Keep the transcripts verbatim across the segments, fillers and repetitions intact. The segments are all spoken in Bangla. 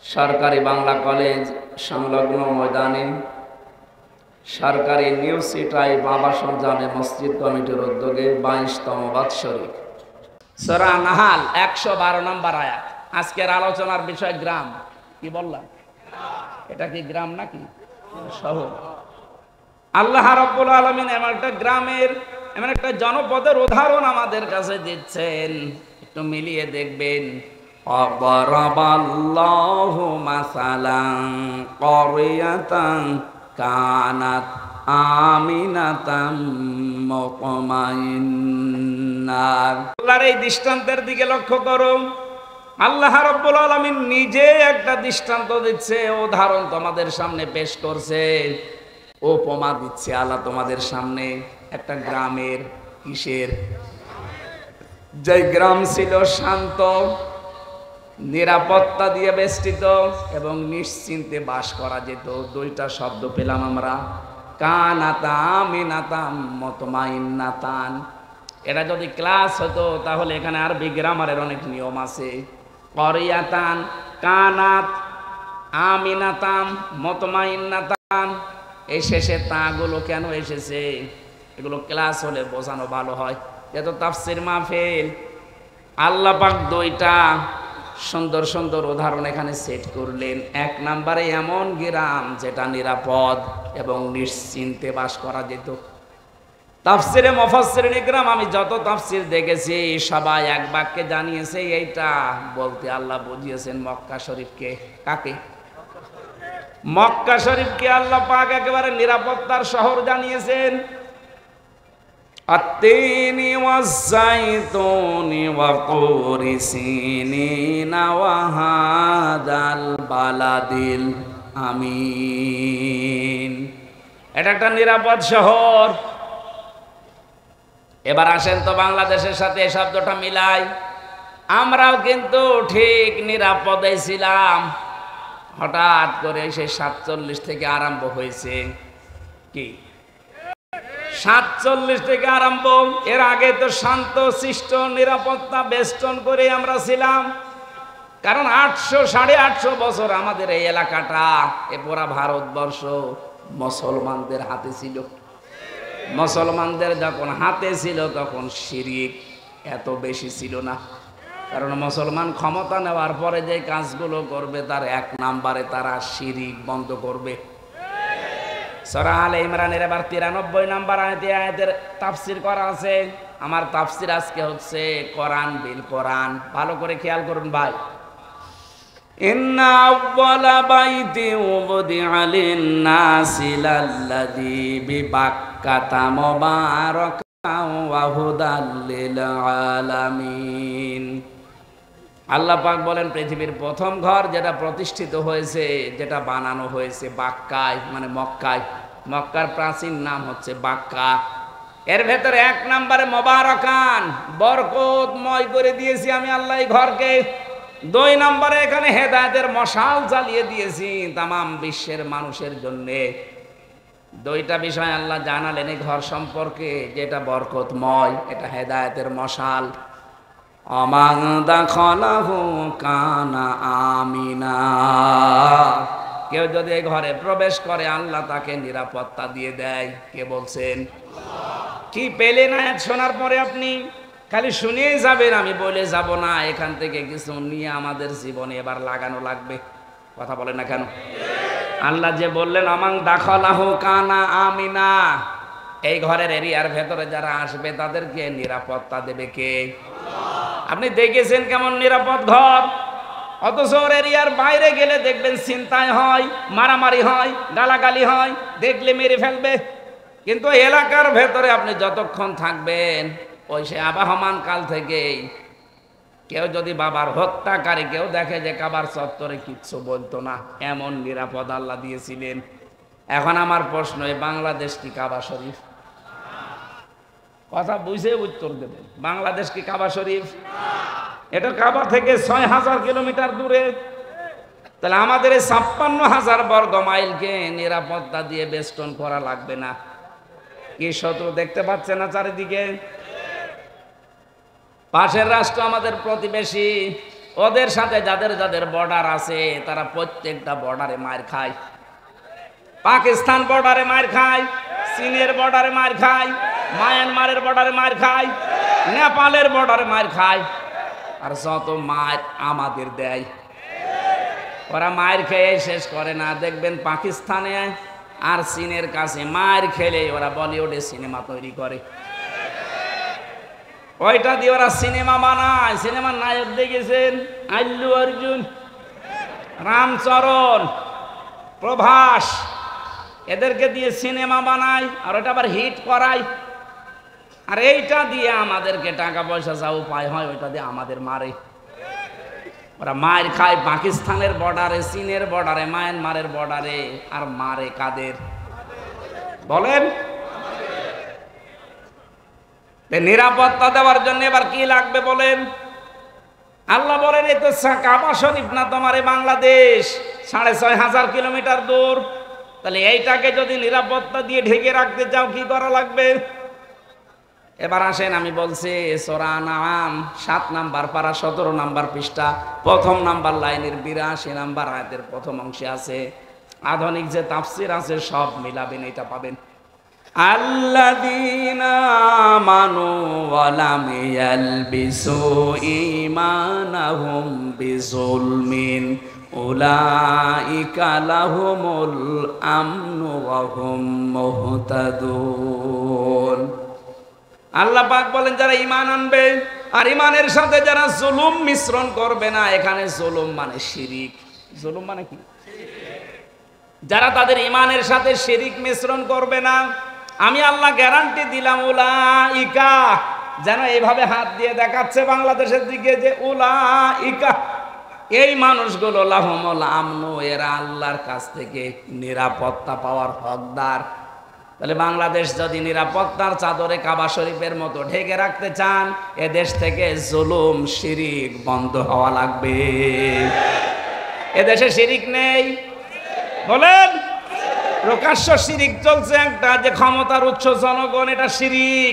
সরকারি বাংলা কলেজ সংলগ্ন ময়দানে সরকারি নিউ সিটাই আবাসন জামে মসজিদ কমিটির উদ্যোগে বাইশতম বাৎসরিক সূরা নাহাল একশো বারো নম্বর আয়াত। আজকের আলোচনার বিষয় গ্রাম। কি বললাম? এটা কি গ্রাম নাকি শহর? আল্লাহ রাব্বুল আলামিন এমন একটা গ্রামের, এমন একটা জনপদের উদাহরণ আমাদের কাছে দিচ্ছেন, একটু মিলিয়ে দেখবেন। অবরাবাল্লাহু মাসালান ক্বরিয়াতান কানাত আমিনাতাম মুতমাইন্নাহ। আল্লাহর এই দৃষ্টান্তের দিকে লক্ষ্য করো। আল্লাহ রাব্বুল আলামিন নিজে একটা দৃষ্টান্ত দিচ্ছে, উদাহরণ তোমাদের সামনে পেশ করছে, উপমা দিচ্ছে আল্লাহ তোমাদের সামনে একটা গ্রামের। কিসের? যে গ্রাম ছিল শান্ত, নিরাপত্তা দিয়ে বেষ্টিত এবং নিশ্চিন্তে বাস করা যেত। দুইটা শব্দ পেলাম আমরা, কানাতা আমিনাতাম মুতমাইন্নাতান। এটা যদি ক্লাস হতো তাহলে এখানে আরবি গ্রামারের অনেক নিয়ম আছে। ক্বরিয়াতান, কানাত, আমিনাতাম, মুতমাইন্নাতান, এই শেষে তাগুলো কেন এসেছে? এগুলো ক্লাস হলে বোঝানো ভালো হয়। এত তাফসির মাহফিল। আল্লাহ পাক দুইটা সুন্দর সুন্দর উদাহরণ এখানে সেট করলেন। এক নম্বরে এমন গ্রাম যেটা নিরাপদ এবং নিশ্চিন্তে বাস করা যেত। তাফসিরে মুফাসসিরিন ইকরাম আমি যত তাফসির দেখেছি সবাই এক বাক্যে জানিয়েছে এইটা বলতে আল্লাহ বুঝিয়েছেন মক্কা শরীফকে। কাকে? মক্কা শরীফকে আল্লাহ পাক একেবারে নিরাপত্তার শহর জানিয়েছেন। আত-তিনি ওয়াজ-যাইতুনি ওয়া তুরি সিনিনা ওয়া হাদাল বালাদিল আমিন। এটা একটা নিরাপদ শহর। এবার আসেন তো বাংলাদেশের সাথে এই শব্দটা মিলাই। আমরাও কিন্তু ঠিক নিরাপদে ছিলাম, হঠাৎ করে সেই সাতচল্লিশ থেকে আরম্ভ হয়েছে। কি সাতচল্লিশ থেকে আরম্ভ? এর আগে তো শান্ত শিষ্ট নিরাপত্তা বেষ্টন করে আমরা ছিলাম। কারণ আটশো সাড়ে আটশো বছর আমাদের এই এলাকাটা, এ পুরা ভারতবর্ষ মুসলমানদের হাতে ছিল। মুসলমানদের যখন হাতে ছিল তখন শিরক এত বেশি ছিল না। কারণ মুসলমান ক্ষমতা নেওয়ার পরে যে কাজগুলো করবে তার এক নাম্বারে তারা শিরক বন্ধ করবে। সূরা আলে ইমরানের এবার তিরানব্বই নাম্বার আয়াতে আয়াতের তাফসীর করা আছে। আমার তাফসীর আজকে হচ্ছে কোরআন বিল কোরআন। ভালো করে খেয়াল করুন ভাই। ইন্না আউওয়ালা বাইতি উবদিআ লিন-নাসি লাল্লাযী বিবাক্কাতা মুবারাকান ওয়া হুদাল লিল আলামিন। আল্লাহ পাক বলেন পৃথিবীর প্রথম ঘর যেটা প্রতিষ্ঠিত হয়েছে, যেটা বানানো হয়েছে বাক্কায়, মানে মক্কায়। মক্কার প্রাচীন নাম হচ্ছে বাক্কা। এর ভেতরে এক নম্বরে মুবারাকান, বরকতময় করে দিয়েছি আমি আল্লাহ এই ঘরকে। দুই নম্বরে এখানে হেদায়েতের মশাল জ্বালিয়ে দিয়েছি তামাম বিশ্বের মানুষের জন্যে। দুইটা বিষয় আল্লাহ জানালেন এই ঘর সম্পর্কে, যেটা বরকতময়, এটা হেদায়েতের মশাল। আমান দাখালাহু কানা আমিনা। কেউ যদি এই ঘরে প্রবেশ করে আল্লাহ তাকে নিরাপত্তা দিয়ে দেয়। কে বলছেন? কি পেলেন আয়াত শোনার পরে আপনি? খালি শুনিয়েই যাবেন, আমি বলে যাব না। এখান থেকে কিছু নিয়ে আমাদের জীবনে এবার লাগানো লাগবে। কথা বলেন না কেন? আল্লাহ যে বললেন আমান দাখালাহু কানা আমিনা, এই ঘরের এরিয়ার ভেতরে যারা আসবে তাদেরকে নিরাপত্তা দেবে কে? আপনি দেখেছেন কেমন নিরাপদ ঘর? অথচ ওর এরিয়ার বাইরে গেলে দেখবেন ছিনতাই হয়, মারামারি হয়, গালাগালি হয়, দেখলে মেরে ফেলবে। কিন্তু এলাকার ভেতরে আপনি যতক্ষণ থাকবেন, ওই সে আবাহমান কাল থেকেই কেউ যদি বাবার হত্যাকারী কেউ দেখে যে কাবার চত্বরে কিচ্ছু বলতো না, এমন নিরাপদ আল্লাহ দিয়েছিলেন। এখন আমার প্রশ্ন, এই বাংলাদেশ কি কাবা শরীফ? কথা বুঝে উত্তর দেবেন। বাংলাদেশ কি কাবা শরীফ? এটা কাবা থেকে ছয় হাজার কিলোমিটার দূরে। তাহলে আমাদের এই ছাপ্পান্ন হাজার বর্গ মাইলকে নিরাপত্তা দিয়ে বেষ্টন করা লাগবে না? কি শত্রু দেখতে পাচ্ছে না চারিদিকে? পাশের রাষ্ট্র আমাদের প্রতিবেশী, ওদের সাথে যাদের যাদের বর্ডার আছে তারা প্রত্যেকটা বর্ডারে মার খায়। পাকিস্তান বর্ডারে মার খায়, চীনের বর্ডারে মার খায়, মায়ানমারের বর্ডারে মার খায়, নেপালের বর্ডারে মার খায়। আর যত মার আমাদের দেয়, ওরা মায়ের খেয়ে শেষ করে না। দেখবেন পাকিস্তানে আর চীনের কাছে মায়ের খেলে ওরা বলিউডে সিনেমা তৈরি করে, ওইটা দিয়ে ওরা সিনেমা বানায়। সিনেমার নায়ক দেখেছেন আল্লু অর্জুন, রামচরণ, প্রভাস, এদেরকে দিয়ে সিনেমা বানায় আর ওটা আবার হিট করায়। আর এইটা দিয়ে আমাদেরকে টাকা পয়সা যা উপায় হয় ওইটা দিয়ে আমাদের মারে। ওরা মার খায় পাকিস্তানের বর্ডারে, চীনের বর্ডারে, মায়ানমারের বর্ডারে। আর মারে কাদের বলেন? নিরাপত্তা দেওয়ার জন্য এবার কি লাগবে বলেন? আল্লাহ বলেন এই তো কাবা শরীফ না তোমার বাংলাদেশ, সাড়ে ছয় হাজার কিলোমিটার দূর। তাহলে এইটাকে যদি নিরাপত্তা দিয়ে ঢেকে রাখতে চাও কি করা লাগবে? এবার আসেন আমি বলছি সূরা আনআম সাত নাম্বার পারা সতেরো নাম্বার পৃষ্ঠা প্রথম নাম্বার লাইনের বিরাশি নাম্বার আয়াতের প্রথম অংশে আছে। আধুনিক যে তাফসীর আছে সব মিলাবেন, এটা পাবেন। আল্লাযীনা আমানু ওয়া লাম ইয়ালবিসু ঈমানাহুম বিযুলমিন উলাইকা লাহুমুল আমনু ওয়া হুম মুহতাদুন। আল্লাহ পাক বলেন যারা ঈমান আনবে আর ঈমানের সাথে যারা জুলুম মিশ্রণ করবে না। এখানে জুলুম মানে শিরিক। জুলুম মানে কি? যারা তাদের ঈমানের সাথে শিরিক মিশ্রণ করবে না, আমি আল্লাহ গ্যারান্টি দিলাম উলাইকা, যেন এইভাবে হাত দিয়ে দেখাচ্ছে বাংলাদেশের দিকে যে উলাইকা, এই মানুষগুলো লাহুমুল আমনু, এরা আল্লাহর কাছ থেকে নিরাপত্তা পাওয়ার হকদার। তাহলে বাংলাদেশ যদি নিরাপত্তার চাদরে কাবা শরীফের মতো ঢেকে রাখতে চান, এ দেশ থেকে জুলুম শিরিক বন্ধ হওয়া লাগবে। এদেশে শিরিক নেই বলেন? প্রকাশ্য শিরিক চলছে একটা, যে ক্ষমতার উৎস জনগণ, এটা শিরিক।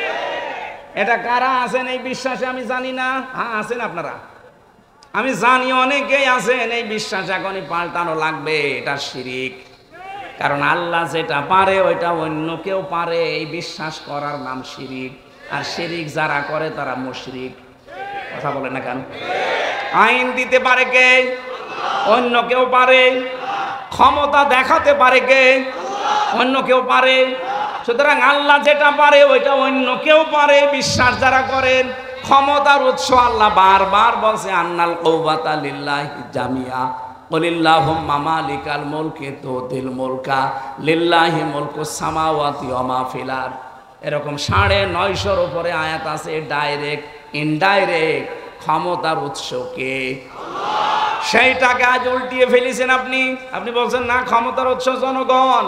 এটা কারা আছেন এই বিশ্বাসে আমি জানি না। হ্যাঁ আছেন আপনারা, আমি জানি অনেকেই আছেন এই বিশ্বাস। এখনই পাল্টানো লাগবে, এটা শিরিক। কারণ আল্লাহ যেটা পারে ওইটা অন্য কেউ পারে, এই বিশ্বাস করার নাম শিরিক। আর শিরিক যারা করে তারা মুশরিক। কথা বলে না কেন? আইন দিতে পারে কে? অন্য কেউ পারে। ক্ষমতা দেখাতে পারে কে? অন্য কেউ পারে। সুতরাং আল্লাহ যেটা পারে ওইটা অন্য কেউ পারে। বিশ্বাস যারা করেন, ক্ষমতার উৎস আল্লাহ বারবার বলছে আন্নাল কুওয়াতা লিল্লাহি জামিয়া কুলিল্লাহুম্মা মালিকাল মুলকি তুতিল মুলকা লিল্লাহি মুলকুস সামাওয়াতি ওয়া মা ফিল আরদ। এরকম সাড়ে নয়শোর উপরে আয়াত আছে ডাইরেক্ট ইনডাইরেক্ট ক্ষমতার উৎস কে? সেইটাকে আজ উল্টিয়ে ফেলেছেন আপনি। আপনি বলছেন না ক্ষমতার উৎস জনগণ।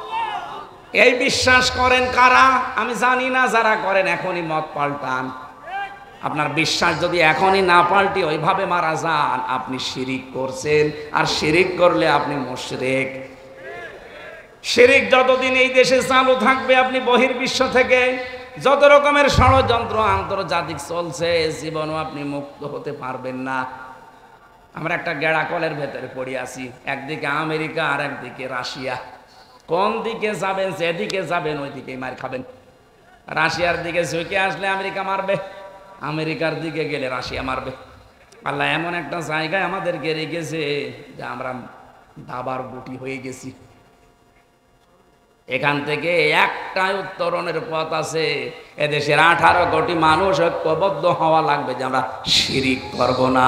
এই বিশ্বাস করেন কারা? আমি জানি না। যারা করেন এখনই মত পাল্টান। আপনার বিশ্বাস যদি এখনই না পাল্টি ওইভাবে মারা যান, আপনি শিরিক করছেন। আর শিরিক করলে আপনি মুশরিক। শিরিক যতদিন এই দেশে চালু থাকবে, আপনি বহির্বিশ্ব থেকে যত রকমের ষড়যন্ত্র আন্তর্জাতিক চলছে, জীবনও আপনি মুক্ত হতে পারবেন না। আমরা একটা গেড়া কলের ভেতরে পড়ে আছি, একদিকে আমেরিকা আর একদিকে রাশিয়া। কোন দিকে যাবেন? যেদিকে যাবেন ওই দিকেই মার খাবেন। রাশিয়ার দিকে ঝুঁকে আসলে আমেরিকা মারবে, আমেরিকার দিকে গেলে রাশিয়া মারবে। আল্লাহ এমন একটা জায়গায় আমাদেরকে রেখেছে যে আমরা দাবার গুটি হয়ে গেছি। এখান থেকে একটাই উত্তরণের পথ আছে। এদেশের আঠারো কোটি মানুষ ঐক্যবদ্ধ হওয়া লাগবে যে আমরা শিরিক করব না।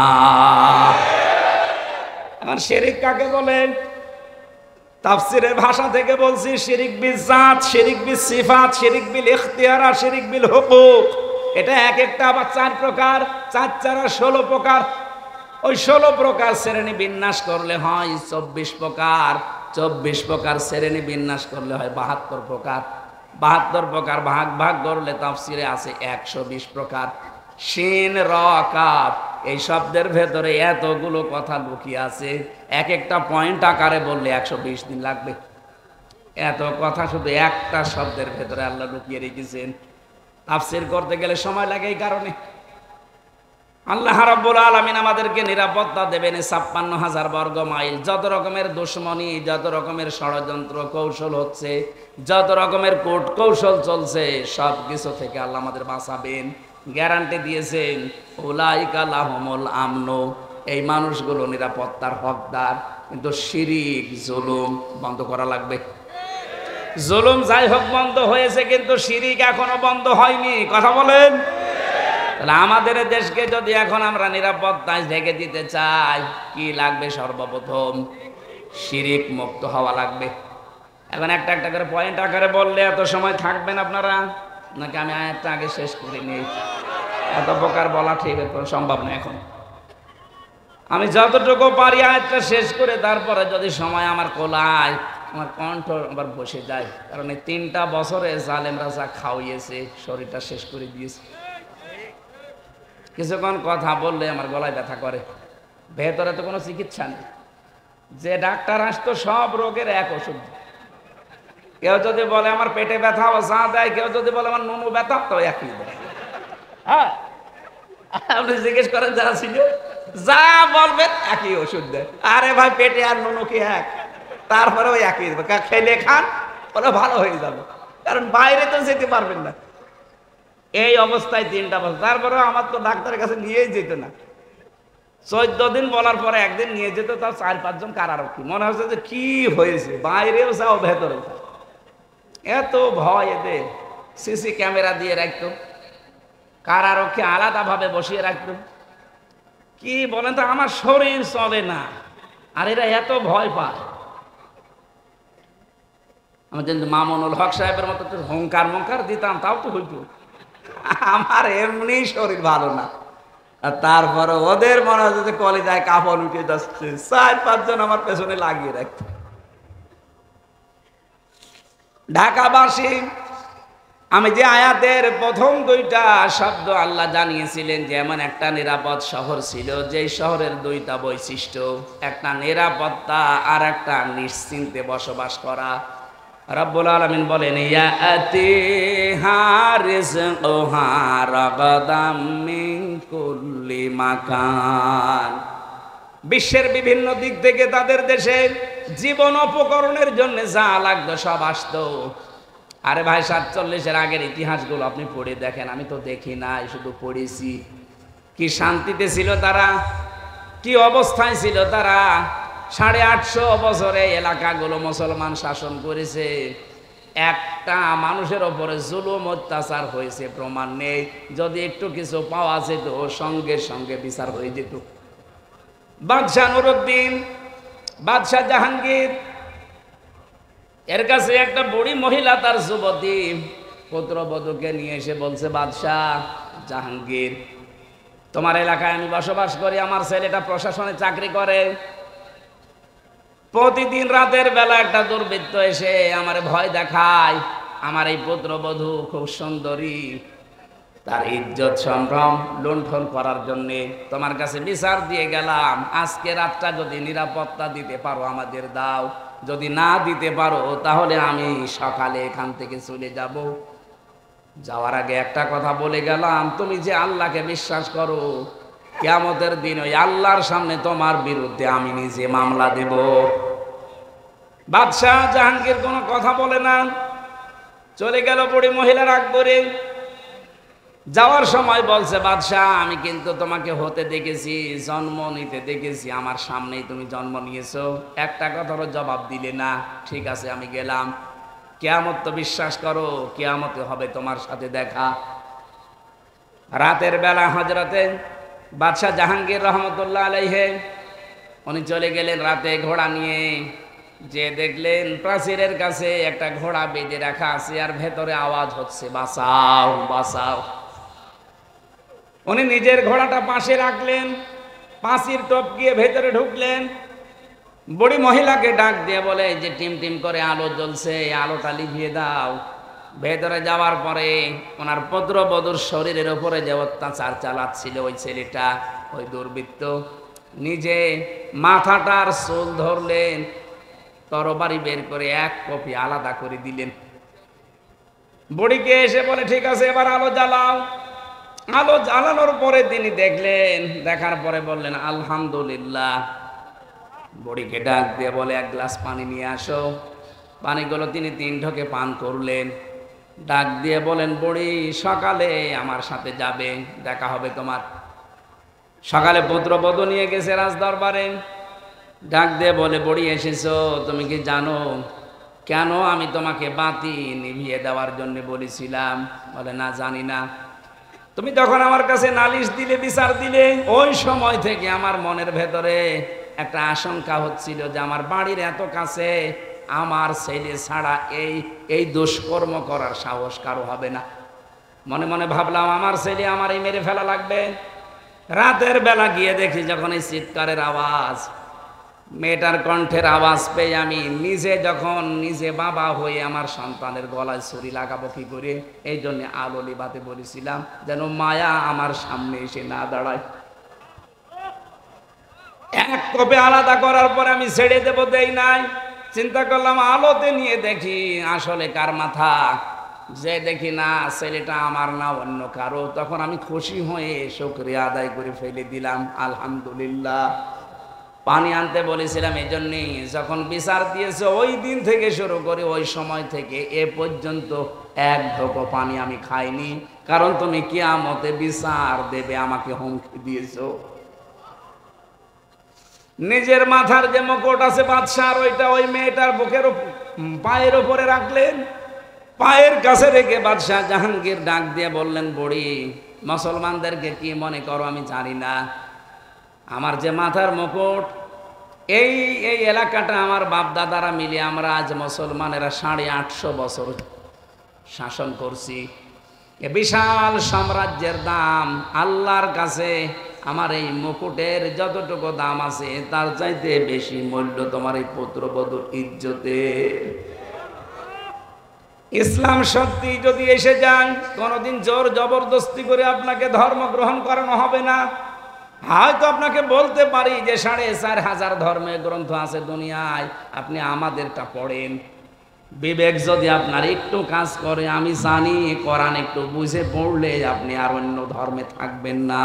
এখন শিরিক কাকে বলে? তাফসীরের ভাষা থেকে বলছি শিরিক বিল জাত, শিরিক বিল সিফাত, শিরিক বিল ইখতিয়ার আর শিরিক বিল হুকুক। এটা এক একটা আবার চার প্রকার, চার চার ষোলো প্রকার। ওই ষোলো প্রকার শ্রেণী বিন্যাস করলে হয় চব্বিশ প্রকার। চব্বিশ প্রকার শ্রেণী বিন্যাস করলে হয় বাহাত্তর প্রকার। বাহাত্তর প্রকার ভাগ ভাগ করলে তাফসীরে আছে একশো বিশ প্রকার। শিন র কাফ এই শব্দের ভেতরে এতগুলো কথা লুকিয়ে আছে। এক একটা পয়েন্ট আকারে বললে একশো বিশ দিন লাগবে। এত কথা শুধু একটা শব্দের ভেতরে আল্লাহ লুকিয়ে রেখেছেন। তাফসীর করতে গেলে সময় লাগে এই কারণে। আল্লাহ রাব্বুল আলামিন আমাদেরকে নিরাপত্তা দেবেন ছাপ্পান্ন হাজার বর্গ মাইল। যত রকমের দুশ্মনী, যত রকমের ষড়যন্ত্র কৌশল হচ্ছে, যত রকমের কূট কৌশল চলছে, সব কিছু থেকে আল্লাহ আমাদের বাঁচাবেন, গ্যারান্টি দিয়েছেন। উলাইকা লাহুমুল আমন, এই মানুষগুলো নিরাপত্তার হকদার। কিন্তু শিরিক জুলুম বন্ধ করা লাগবে। জুলুম যাই হোক বন্ধ হয়েছে, কিন্তু শিরিক এখনো বন্ধ হয়নি। কথা বলেন। তাহলে আমাদের দেশকে যদি এখন আমরা নিরাপত্তায় ঢেকে দিতে চাই, কি লাগবে? সর্বপ্রথম শিরিক মুক্ত হওয়া লাগবে। এখন একটা একটা করে পয়েন্ট আকারে বললে এত সময় থাকবেন আপনারা, নাকি আমি আয়াতটা আগে শেষ করে নিই? এত প্রকার বলা ঠিক সম্ভব না। এখন আমি যতটুকু পারি আয়াতটা শেষ করে তারপরে যদি সময় আমার কোলায়, আমার কণ্ঠ আবার বসে যায়, কারণ এই তিনটা বছরে জালেমরা যা খাওয়িয়েছে, শরীরটা শেষ করে দিয়েছে। কিছুক্ষণ কথা বললে আমার গলায় ব্যথা করে। ভেতরে তো কোনো চিকিৎসা নেই। যে ডাক্তার আসতো সব রোগের এক ওষুধ। কেউ যদি বলে আমার পেটে ব্যথা, ও চা দেয়। কেউ যদি বলে আমার নুনু ব্যথা, তো একই দেয়। হ্যাঁ, আপনি জিজ্ঞেস করেন যারা ছিল, যা বলবেন একই ওষুধ দেয়। আরে ভাই, পেটে আর নুনু কি এক? তারপরে ওই একই দেবে। খেলে খান, ওরা ভালো হয়ে যাবে, কারণ বাইরে তো যেতে পারবেন না। এই অবস্থায় তিনটা বছর, তারপরেও আমার তো ডাক্তারের কাছে নিয়েই যেত না। চোদ্দ দিন বলার পরে একদিন নিয়ে যেত, তার চার পাঁচজন কারারক্ষী। মনে হচ্ছে যে কি হয়েছে, বাইরেও যাও ভেতরেও যাও। এত ভয় এদের। সিসি ক্যামেরা দিয়ে রাখতো, কারারক্ষী আলাদাভাবে বসিয়ে রাখতো। কি বলেন তো, আমার শরীর চলে না, আর এরা এত ভয় পায়। আমি কিন্তু মামুনুল হক সাহেবের মতো হংকার মঙ্কার দিতাম, তাও তো হইতো। আমার এমনি শরীর ভালো না, আর তারপরে ওদের মনে হচ্ছে যে কলিজায় কাপড় উঠে যাচ্ছে। চার পাঁচজন আমার পেছনে লাগিয়ে রাখত। ঢাকাবাসী, আমি যে আয়াতের প্রথম দুইটা শব্দ আল্লাহ জানিয়েছিলেন যে এমন একটা নিরাপদ শহর ছিল, যেই শহরের দুইটা বৈশিষ্ট্য, একটা নিরাপত্তা আর একটা নিশ্চিন্তে বসবাস করা। রব্বুল আলামিন বলেন, ইয়াতিহা রিজকুহা রাগাদাম মিন কুল্লি মাকান। বিশ্বের বিভিন্ন দিক থেকে তাদের দেশে জীবন উপকরণের জন্য যা লাগতো সব আসতো। আরে ভাই, সাতচল্লিশের আগের ইতিহাসগুলো আপনি পড়ে দেখেন। আমি তো দেখি নাই, শুধু পড়েছি। কি শান্তিতে ছিল তারা, কি অবস্থায় ছিল তারা। সাড়ে আটশো বছরে এলাকাগুলো মুসলমান শাসন করেছে। একটা মানুষের ওপরে জুলুম অত্যাচার হয়েছে প্রমাণ নেই। যদি একটু কিছু পাওয়া যেত, সঙ্গে সঙ্গে বিচার হয়ে যেত। বাদশাহ নুরউদ্দিন, বাদশাহ জাহাঙ্গীর, এর কাছে একটা বুড়ি মহিলা তার যুবতী পুত্রবধূকে নিয়ে এসে বলছে, বাদশাহ জাহাঙ্গীর, তোমার এলাকায় আমি বসবাস করি, আমার ছেলেটা প্রশাসনে চাকরি করে। প্রতিদিন রাতের বেলা একটা দুর্বৃত্ত এসে আমার ভয় দেখায়। আমার এই পুত্রবধূ খুব সুন্দরী, তার ইজ্জত সম্ভ্রম লুণ্ঠন করার জন্য তোমার কাছে বিচার দিয়ে গেলাম। আজকে রাতটা যদি নিরাপত্তা দিতে পারো আমাদের দাও, যদি না দিতে পারো তাহলে আমি সকালে এখান থেকে চলে যাব। যাওয়ার আগে একটা কথা বলে গেলাম, তুমি যে আল্লাহকে বিশ্বাস করো, কিয়ামতের দিন ওই আল্লাহর সামনে তোমার বিরুদ্ধে আমি নিজে মামলা দেব। বাদশাহ জাহাঙ্গীর কোনো কথা বলে না, চলে গেল বুড়ি মহিলার আকবরে। যাওয়ার সময় বলছে, বাদশাহ আমি কিন্তু তোমাকে হতে দেখেছি, জন্ম নিতে দেখেছি, আমার সামনেই তুমি জন্ম নিয়েছো, একটা কথারও জবাব দিলে না। ঠিক আছে, আমি গেলাম। কিয়ামত তো বিশ্বাস করো, কিয়ামতে হবে তোমার সাথে দেখা। রাতের বেলা হযরতে বাদশাহ জাহাঙ্গীর রহমতুল্লাহ আলাইহি উনি চলে গেলেন রাতে ঘোড়া নিয়ে। যে দেখলেন প্রাচীরের কাছে একটা ঘোড়া বেঁধে রাখা আছে, আর ভেতরে আওয়াজ হচ্ছে, বাঁচাও বাঁচাও। উনি নিজের ঘোড়াটা পাশে রাখলেন, পাঁচির টপকিয়ে ভেতরে ঢুকলেন। বুড়ি মহিলাকে ডাক দিয়ে বলে যে টিম টিম করে আলো জ্বলছে, আলোটা লিভিয়ে দাও। ভেতরে যাওয়ার পরে ওনার পুত্রবধূর শরীরের উপরে যে অত্যাচার চালাচ্ছিল ওই ছেলেটা, ওই দুর্বৃত্ত, নিজে মাথাটার চুল ধরলেন, তরবারি বের করে এক কপি আলাদা করে দিলেন। বুড়িকে এসে বলে, ঠিক আছে এবার আলো জ্বালাও। আলো জ্বালানোর পরে তিনি দেখলেন, দেখার পরে বললেন আলহামদুলিল্লাহ। বুড়িকে ডাক দিয়ে বলে এক গ্লাস পানি নিয়ে আসো। পানিগুলো তিনি তিন ঢোকে পান করলেন। ডাক দিয়ে বলেন, বুড়ি সকালে আমার সাথে যাবে, দেখা হবে তোমার। সকালে পুত্রবধূ নিয়ে গেছে রাজ দরবারে। ডাক দিয়ে বলে, বুড়ি এসেছো, তুমি কি জানো কেন আমি তোমাকে বাতি নিভিয়ে দেওয়ার জন্য বলেছিলাম? বলে, না জানি না। তুমি যখন আমার কাছে নালিশ দিলে, বিচার দিলে, ওই সময় থেকে আমার মনের ভেতরে একটা আশঙ্কা হচ্ছিল যে আমার বাড়ির এত কাছে আমার ছেলে ছাড়া এই এই দুষ্কর্ম করার সাহস কারো হবে না। মনে মনে ভাবলাম আমার ছেলে আমারই মেরে ফেলা লাগবে। রাতের বেলা গিয়ে দেখি যখন এই চিৎকারের আওয়াজ, মেয়েটার কণ্ঠের আওয়াজ পেয়ে আমি নিজে যখন নিজে বাবা হয়ে আমার সন্তানের গলায় ছুরি লাগাবো কি করে, এই জন্য আলো লিবাতে বলেছিলাম যেন মায়া আমার সামনে এসে না দাঁড়ায়। এক কপে আলাদা করার পর আমি ছেড়ে দেবো, দেই নাই। চিন্তা করলাম আলোতে নিয়ে দেখি আসলে কার মাথা। যে দেখি না ছেলেটা আমার না অন্য কারো, তখন আমি খুশি হয়ে শুকরিয়া আদায় করে ফেলে দিলাম আলহামদুলিল্লাহ। পানি আনতে বলেছিলাম এই জন্যই, যখন বিচার দিয়েছে ওই দিন থেকে শুরু করে ওই সময় থেকে এ পর্যন্ত এক ঢোকো পানি আমি খাইনি, কারণ তুমি কিয়ামতে বিচার দেবে আমাকে হুমকি দিয়েছো। নিজের মাথার যে মুকুট আছে বাদশার, ওইটা ওই মেয়েটার বুকের পায়ের উপরে রাখলেন। পায়ের কাছে রেখে বাদশাহ জাহাঙ্গীর ডাক দিয়ে বললেন, বুড়ি মুসলমানদেরকে কি মনে করো আমি জানি না, আমার যে মাথার মুকুট, এই এই এলাকাটা আমার বাপ দাদারা মিলে আমরা আজ মুসলমানেরা সাড়ে আটশো বছর শাসন করছি। এ বিশাল সাম্রাজ্যের দাম আল্লাহর কাছে আমার এই মুকুটের যতটুকু দাম আছে তার চাইতে বেশি মূল্য তোমার এই পুত্রবধূর ইজ্জতে। ইসলাম সত্যি যদি এসে যায়, কোনোদিন জোর জবরদস্তি করে আপনাকে ধর্ম গ্রহণ করানো হবে না। হয়তো আপনাকে বলতে পারি যে সাড়ে চার হাজার ধর্মের গ্রন্থ আছে দুনিয়ায়, আপনি আমাদেরটা পড়েন। বিবেক যদি আপনার একটু কাজ করে, আমি জানি কোরআন একটু বুঝে পড়লে আপনি আর অন্য ধর্মে থাকবেন না।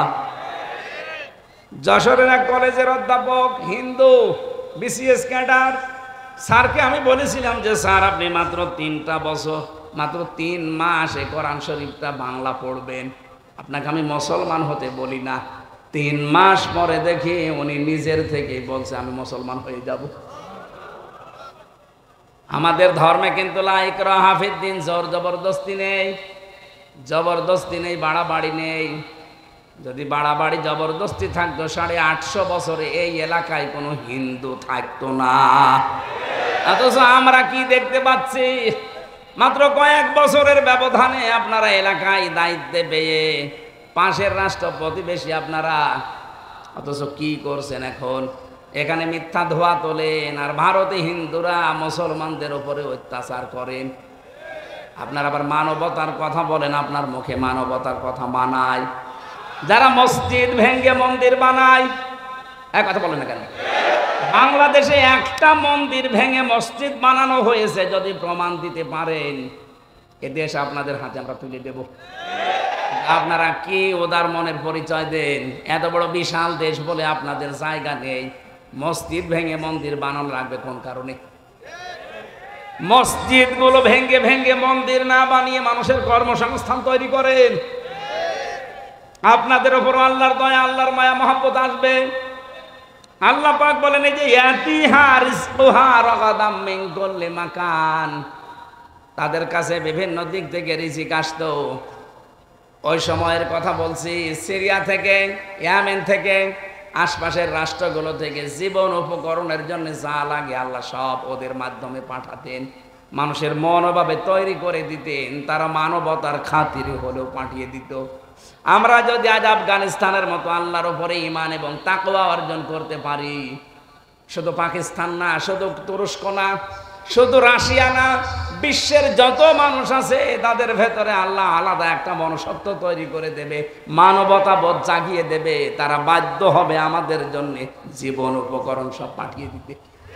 যশোরের এক কলেজের অধ্যাপক, হিন্দু, বিসিএস ক্যাডার, স্যারকে আমি বলেছিলাম যে স্যার আপনি মাত্র তিনটা বছর, মাত্র তিন মাস এ কোরআন শরীফটা বাংলা পড়বেন, আপনাকে আমি মুসলমান হতে বলি না। তিন মাস পরে দেখি উনি নিজের থেকেই বলছে আমি মুসলমান হয়ে যাব। আমাদের ধর্মে কিন্তু লা ইকরাহা ফিদ্দিন, জোর জবরদস্তি নেই, জবরদস্তি নেই, বাড়াবাড়ি নেই। যদি বাড়াবাড়ি জবরদস্তি থাকতো সাড়ে আটশো বছরে এই এলাকায় কোনো হিন্দু থাকতো না। অথচ আমরা কি দেখতে পাচ্ছি, মাত্র কয়েক বছরের ব্যবধানে আপনারা এলাকায় দায়িত্বে পেয়ে পাশের রাষ্ট্র প্রতিবেশী আপনারা, অথচ কি করছেন এখন? এখানে মিথ্যা ধোয়া তোলেন, আর ভারতে হিন্দুরা মুসলমানদের উপরে অত্যাচার করেন। আপনার আবার মানবতার কথা বলেন, আপনার মুখে মানবতার কথা মানায়। যারা মসজিদ ভেঙ্গে মন্দির বানায়, এক কথা বলেন না কেন? বাংলাদেশে একটা মন্দির ভেঙে মসজিদ বানানো হয়েছে, যদি প্রমাণ দিতে পারেন এ দেশ আপনাদের হাতে আমরা তুলে দেব। আপনারা কি ওদার মনের পরিচয় দেন? এত বড় বিশাল দেশ বলে আপনাদের জায়গা নেই, মসজিদ ভেঙে মন্দির বানানো লাগবে কোন কারণে? মসজিদ গুলো ভেঙ্গে ভেঙ্গে মন্দির না বানিয়ে মানুষের কর্মসংস্থান তৈরি করেন। আপনাদের উপর আল্লাহর দয়া, আল্লাহর মায়া মহব্বত আসবে। আল্লাহ পাক বলেন এই যে ইয়াতিহা রিজকুহা রাগাদাম মিন কুল্লি মাকান, তাদের কাছে বিভিন্ন দিক থেকে রিজিক আসতো। ওই সময়ের কথা বলছি, সিরিয়া থেকে, ইয়েমেন থেকে, আশপাশের রাষ্ট্রগুলো থেকে জীবন উপকরণের জন্য যা লাগে আল্লাহ সব ওদের মাধ্যমে পাঠাতেন। মানুষের মনোভাবে তৈরি করে দিতেন, তারা মানবতার খাতিরে হলেও পাঠিয়ে দিত। আমরা যদি আজ আফগানিস্তানের মতো আল্লাহর উপরে ঈমান এবং তাকওয়া অর্জন করতে পারি, শুধু পাকিস্তান না, শুধু তুরস্ক না, শুধু রাশিয়া না, বিশ্বের যত মানুষ আছে তাদের ভেতরে আল্লাহ আলাদা একটা মনুষ্যত্ব তৈরি করে দেবে, মানবতা বোধ জাগিয়ে দেবে। তারা বাধ্য হবে আমাদের জন্য জীবন উপকরণ সব পাঠিয়ে দিতে।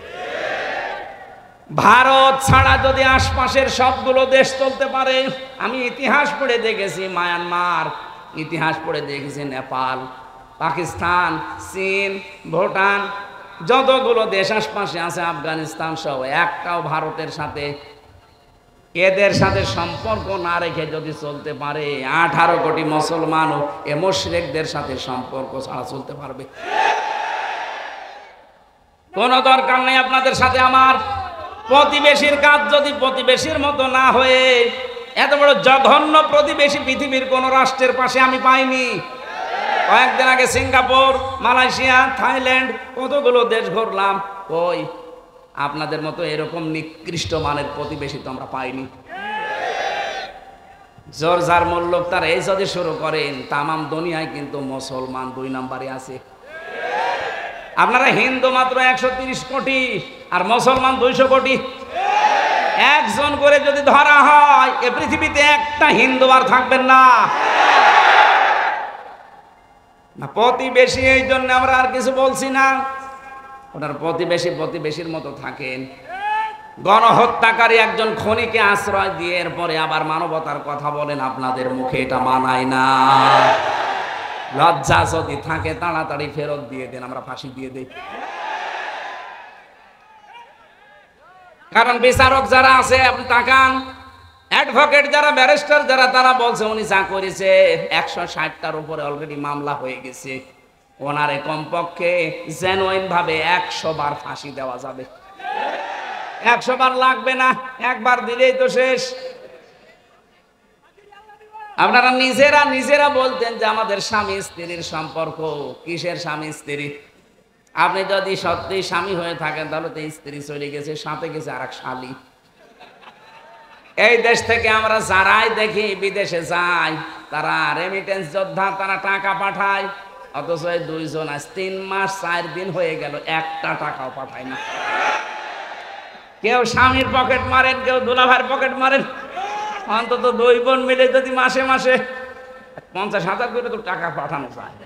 ভারত ছাড়া যদি আশপাশের সবগুলো দেশ চলতে পারে, আমি ইতিহাস পড়ে দেখেছি মায়ানমার ইতিহাস পড়ে দেখেছি নেপাল, পাকিস্তান, চীন, ভুটান, যতগুলো দেশ আশপাশে আছে, আফগানিস্তান সহ, একটাও ভারতের সাথে এদের সাথে সম্পর্ক না রেখে যদি চলতে পারে, আঠারো কোটি মুসলমানও এ মুশরিকদের সাথে সম্পর্ক ছাড়া চলতে পারবে? কোনো দরকার নেই আপনাদের সাথে আমার। প্রতিবেশীর কাজ যদি প্রতিবেশীর মতো না হয়ে, এত বড় জঘন্য প্রতিবেশী পৃথিবীর কোন রাষ্ট্রের পাশে আমি পাইনি। কয়েকদিন আগে সিঙ্গাপুর, মালয়েশিয়া, থাইল্যান্ড, কতগুলো দেশ ঘুরলাম, ওই আপনাদের মতো এরকম নিকৃষ্ট মানের প্রতিবেশী তো আমরা পাইনি। জোর যার মূল্য তার এই যদি শুরু করেন, তামাম দুনিয়ায় কিন্তু মুসলমান দুই নম্বরে আছে। আপনারা হিন্দু মাত্র একশো তিরিশ কোটি আর মুসলমান দুইশো কোটি। একজন করে যদি ধরা হয়, এ পৃথিবীতে একটা হিন্দু আর থাকবেন না। প্রতিবেশী, এই জন্য আমরা আর কিছু বলছি না। ওনার প্রতিবেশী প্রতিবেশীর মতো থাকেন। গণহত্যাকারী একজন খনিকে আশ্রয় দিয়ে এরপরে আবার মানবতার কথা বলেন, আপনাদের মুখে এটা মানায় না। লজ্জা যদি থাকে তাড়াতাড়ি ফেরত দিয়ে দেন, আমরা ফাঁসি দিয়ে দেই। কারণ বিচারক যারা আছে, আপনি তাকান, অ্যাডভোকেট যারা, ব্যারিস্টার যারা, তারা বলছে উনি যা করেছে একশো ষাটটার উপরে অলরেডি মামলা হয়ে গেছে, ওনারে কমপক্ষে জেনুইন ভাবে একশো বার ফাঁসি দেওয়া যাবে। একশো বার লাগবে না, একবার দিলেই তো শেষ। আপনারা নিজেরা নিজেরা বলতেন যে আমাদের স্বামী স্ত্রীর সম্পর্ক কিসের স্বামী স্ত্রী। আপনি যদি সত্যি স্বামী হয়ে থাকেন তাহলে তো স্ত্রী চলে গেছে, সাথে গেছে আর এক শালী। এই দেশ থেকে আমরা যারাই দেখি বিদেশে যাই, তারা রেমিটেন্স যোদ্ধা, তারা টাকা পাঠায়, অথচ এই দুইজন আজ তিন মাস চার দিন হয়ে গেল একটা টাকাও পাঠায় না। কেউ স্বামীর পকেট মারেন, কেউ দুলাভাইয়ের পকেট মারেন। অন্তত দুই বোন মিলে যদি মাসে মাসে পঞ্চাশ হাজার করে তো টাকা পাঠানো যায়।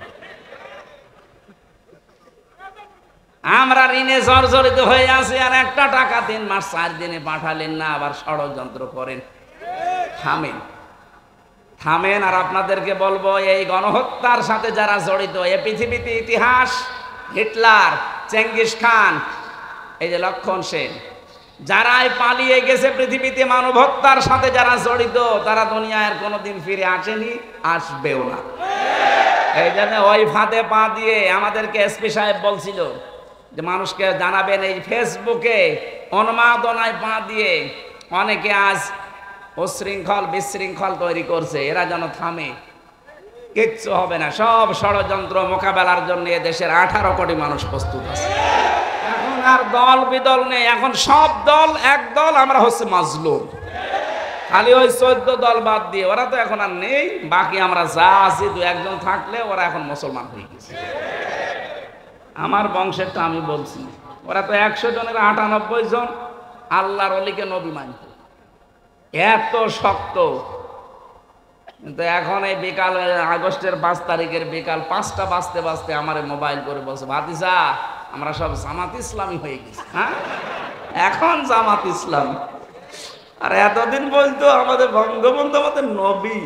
আমরা ঋণে জর্জরিত হয়ে আছি, আর একটা টাকা তিন মাস চার দিনে পাঠালেন না, আবার ষড়যন্ত্র করেন। থামেন, থামেন। আর আপনাদেরকে বলবো, এই গণহত্যার সাথে যারা জড়িত, এ পৃথিবীতে ইতিহাস, হিটলার, চেঙ্গিস খান, এই যে লক্ষণ সেন, যারাই পালিয়ে গেছে পৃথিবীতে মানব হত্যার সাথে যারা জড়িত, তারা দুনিয়ার কোনোদিন ফিরে আসেনি, আসবেও না। এই জন্য ওই ফাঁদে পা দিয়ে আমাদেরকে এসপি সাহেব বলছিল যে মানুষকে জানাবেন, এই ফেসবুকে উন্মাদনায় পা দিয়ে অনেকে আজ উশৃঙ্খল বিশৃঙ্খল তৈরি করছে, এরা যেন থামে। কিচ্ছু হবে না, সব ষড়যন্ত্র মোকাবেলার জন্য দেশের আঠারো কোটি মানুষ প্রস্তুত আছে। এখন আর দল বিদল নেই, এখন সব দল এক দল, আমরা হচ্ছে মাজলুম। খালি ওই চোদ্দ দল বাদ দিয়ে ওরা তো এখন আর নেই, বাকি আমরা যা আছি দু একজন থাকলে ওরা এখন মুসলমান হয়ে গেছে। আমার বংশেরটা আমি বলছি, ওরা তো একশো জনের আটানব্বই জন আল্লাহর ওলিকে নবী মানত, এত শক্ত। কিন্তু এখন এই বিকাল আগস্টের পাঁচ তারিখের বিকাল পাঁচটা বাজতে বাজতে আমার মোবাইল করে বলছে, ভাতিজা আমরা সব জামাত ইসলামী হয়ে গেছি। হ্যাঁ, এখন জামাত ইসলামী। আর এতদিন বলতো আমাদের বঙ্গবন্ধু আমাদের নবী,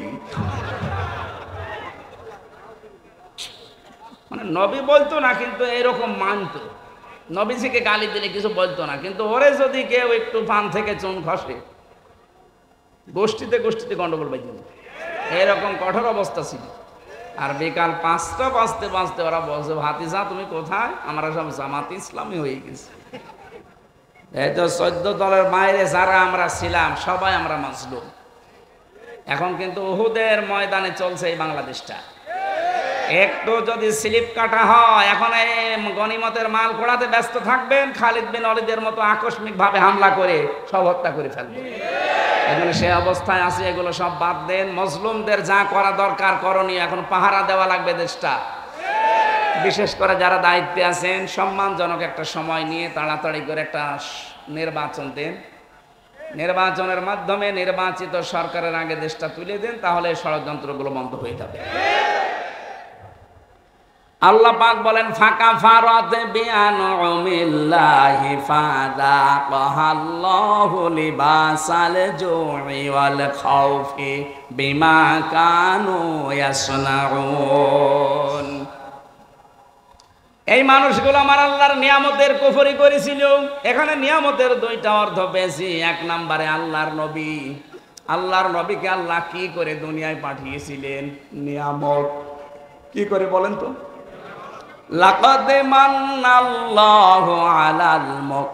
মানে নবী বলতো না কিন্তু এরকম মানতো। নবীজিকে গালি দিলে কিছু বলতো না, কিন্তু ওরে যদি কেউ একটু পান থেকে চুন খসে, গোষ্ঠীতে গোষ্ঠীতে গন্ডগোল বাজে, এরকম কঠোর অবস্থা ছিল। আর বিকাল পাঁচটা বাজতে বাজতে ওরা বলছে, ভাতিজা তুমি কোথায়? আমরা সব জামাত ইসলামী হয়ে গেছি। এই তো চোদ্দ দলের বাইরে যারা আমরা ছিলাম সবাই আমরা মাজলুম। এখন কিন্তু উহুদের ময়দানে চলছে এই বাংলাদেশটা। একটু যদি স্লিপ কাটা হয়, এখন এই গনিমতের মাল কোড়াতে ব্যস্ত থাকবেন, খালিদ বিন ওয়ালিদের মতো আকস্মিক ভাবে হামলা করে সব হত্যা করে ফেলবে। এজন্য সে অবস্থায় আছে, এগুলো সব বাদ দেন। মজলুমদের যা করা দরকার করণীয়, এখন পাহারা দেওয়া লাগবে দেশটা। বিশেষ করে যারা দায়িত্বে আছেন, সম্মানজনক একটা সময় নিয়ে তাড়াতাড়ি করে একটা নির্বাচন দেন। নির্বাচনের মাধ্যমে নির্বাচিত সরকারের আগে দেশটা তুলে দেন, তাহলে ষড়যন্ত্রগুলো বন্ধ হয়ে যাবে। আল্লাহ পাক বলেন ফাকা ফারাত বিআনউমিল্লাহি ফাযাকাল্লাহু লিবাসাল জুই ওয়াল খাউফি বিমা কানু ইয়াসনাউন। এই মানুষগুলো আমার আল্লাহর নিয়ামতের কুফরি করেছিল। এখানে নিয়ামতের দুইটা অর্থ পেয়েছি। এক নম্বরে আল্লাহর নবী, আল্লাহর নবীকে আল্লাহ কি করে দুনিয়ায় পাঠিয়েছিলেন? নিয়ামত। কি করে বলেন তো? লাকাদ মান্নাল্লাহু আলাল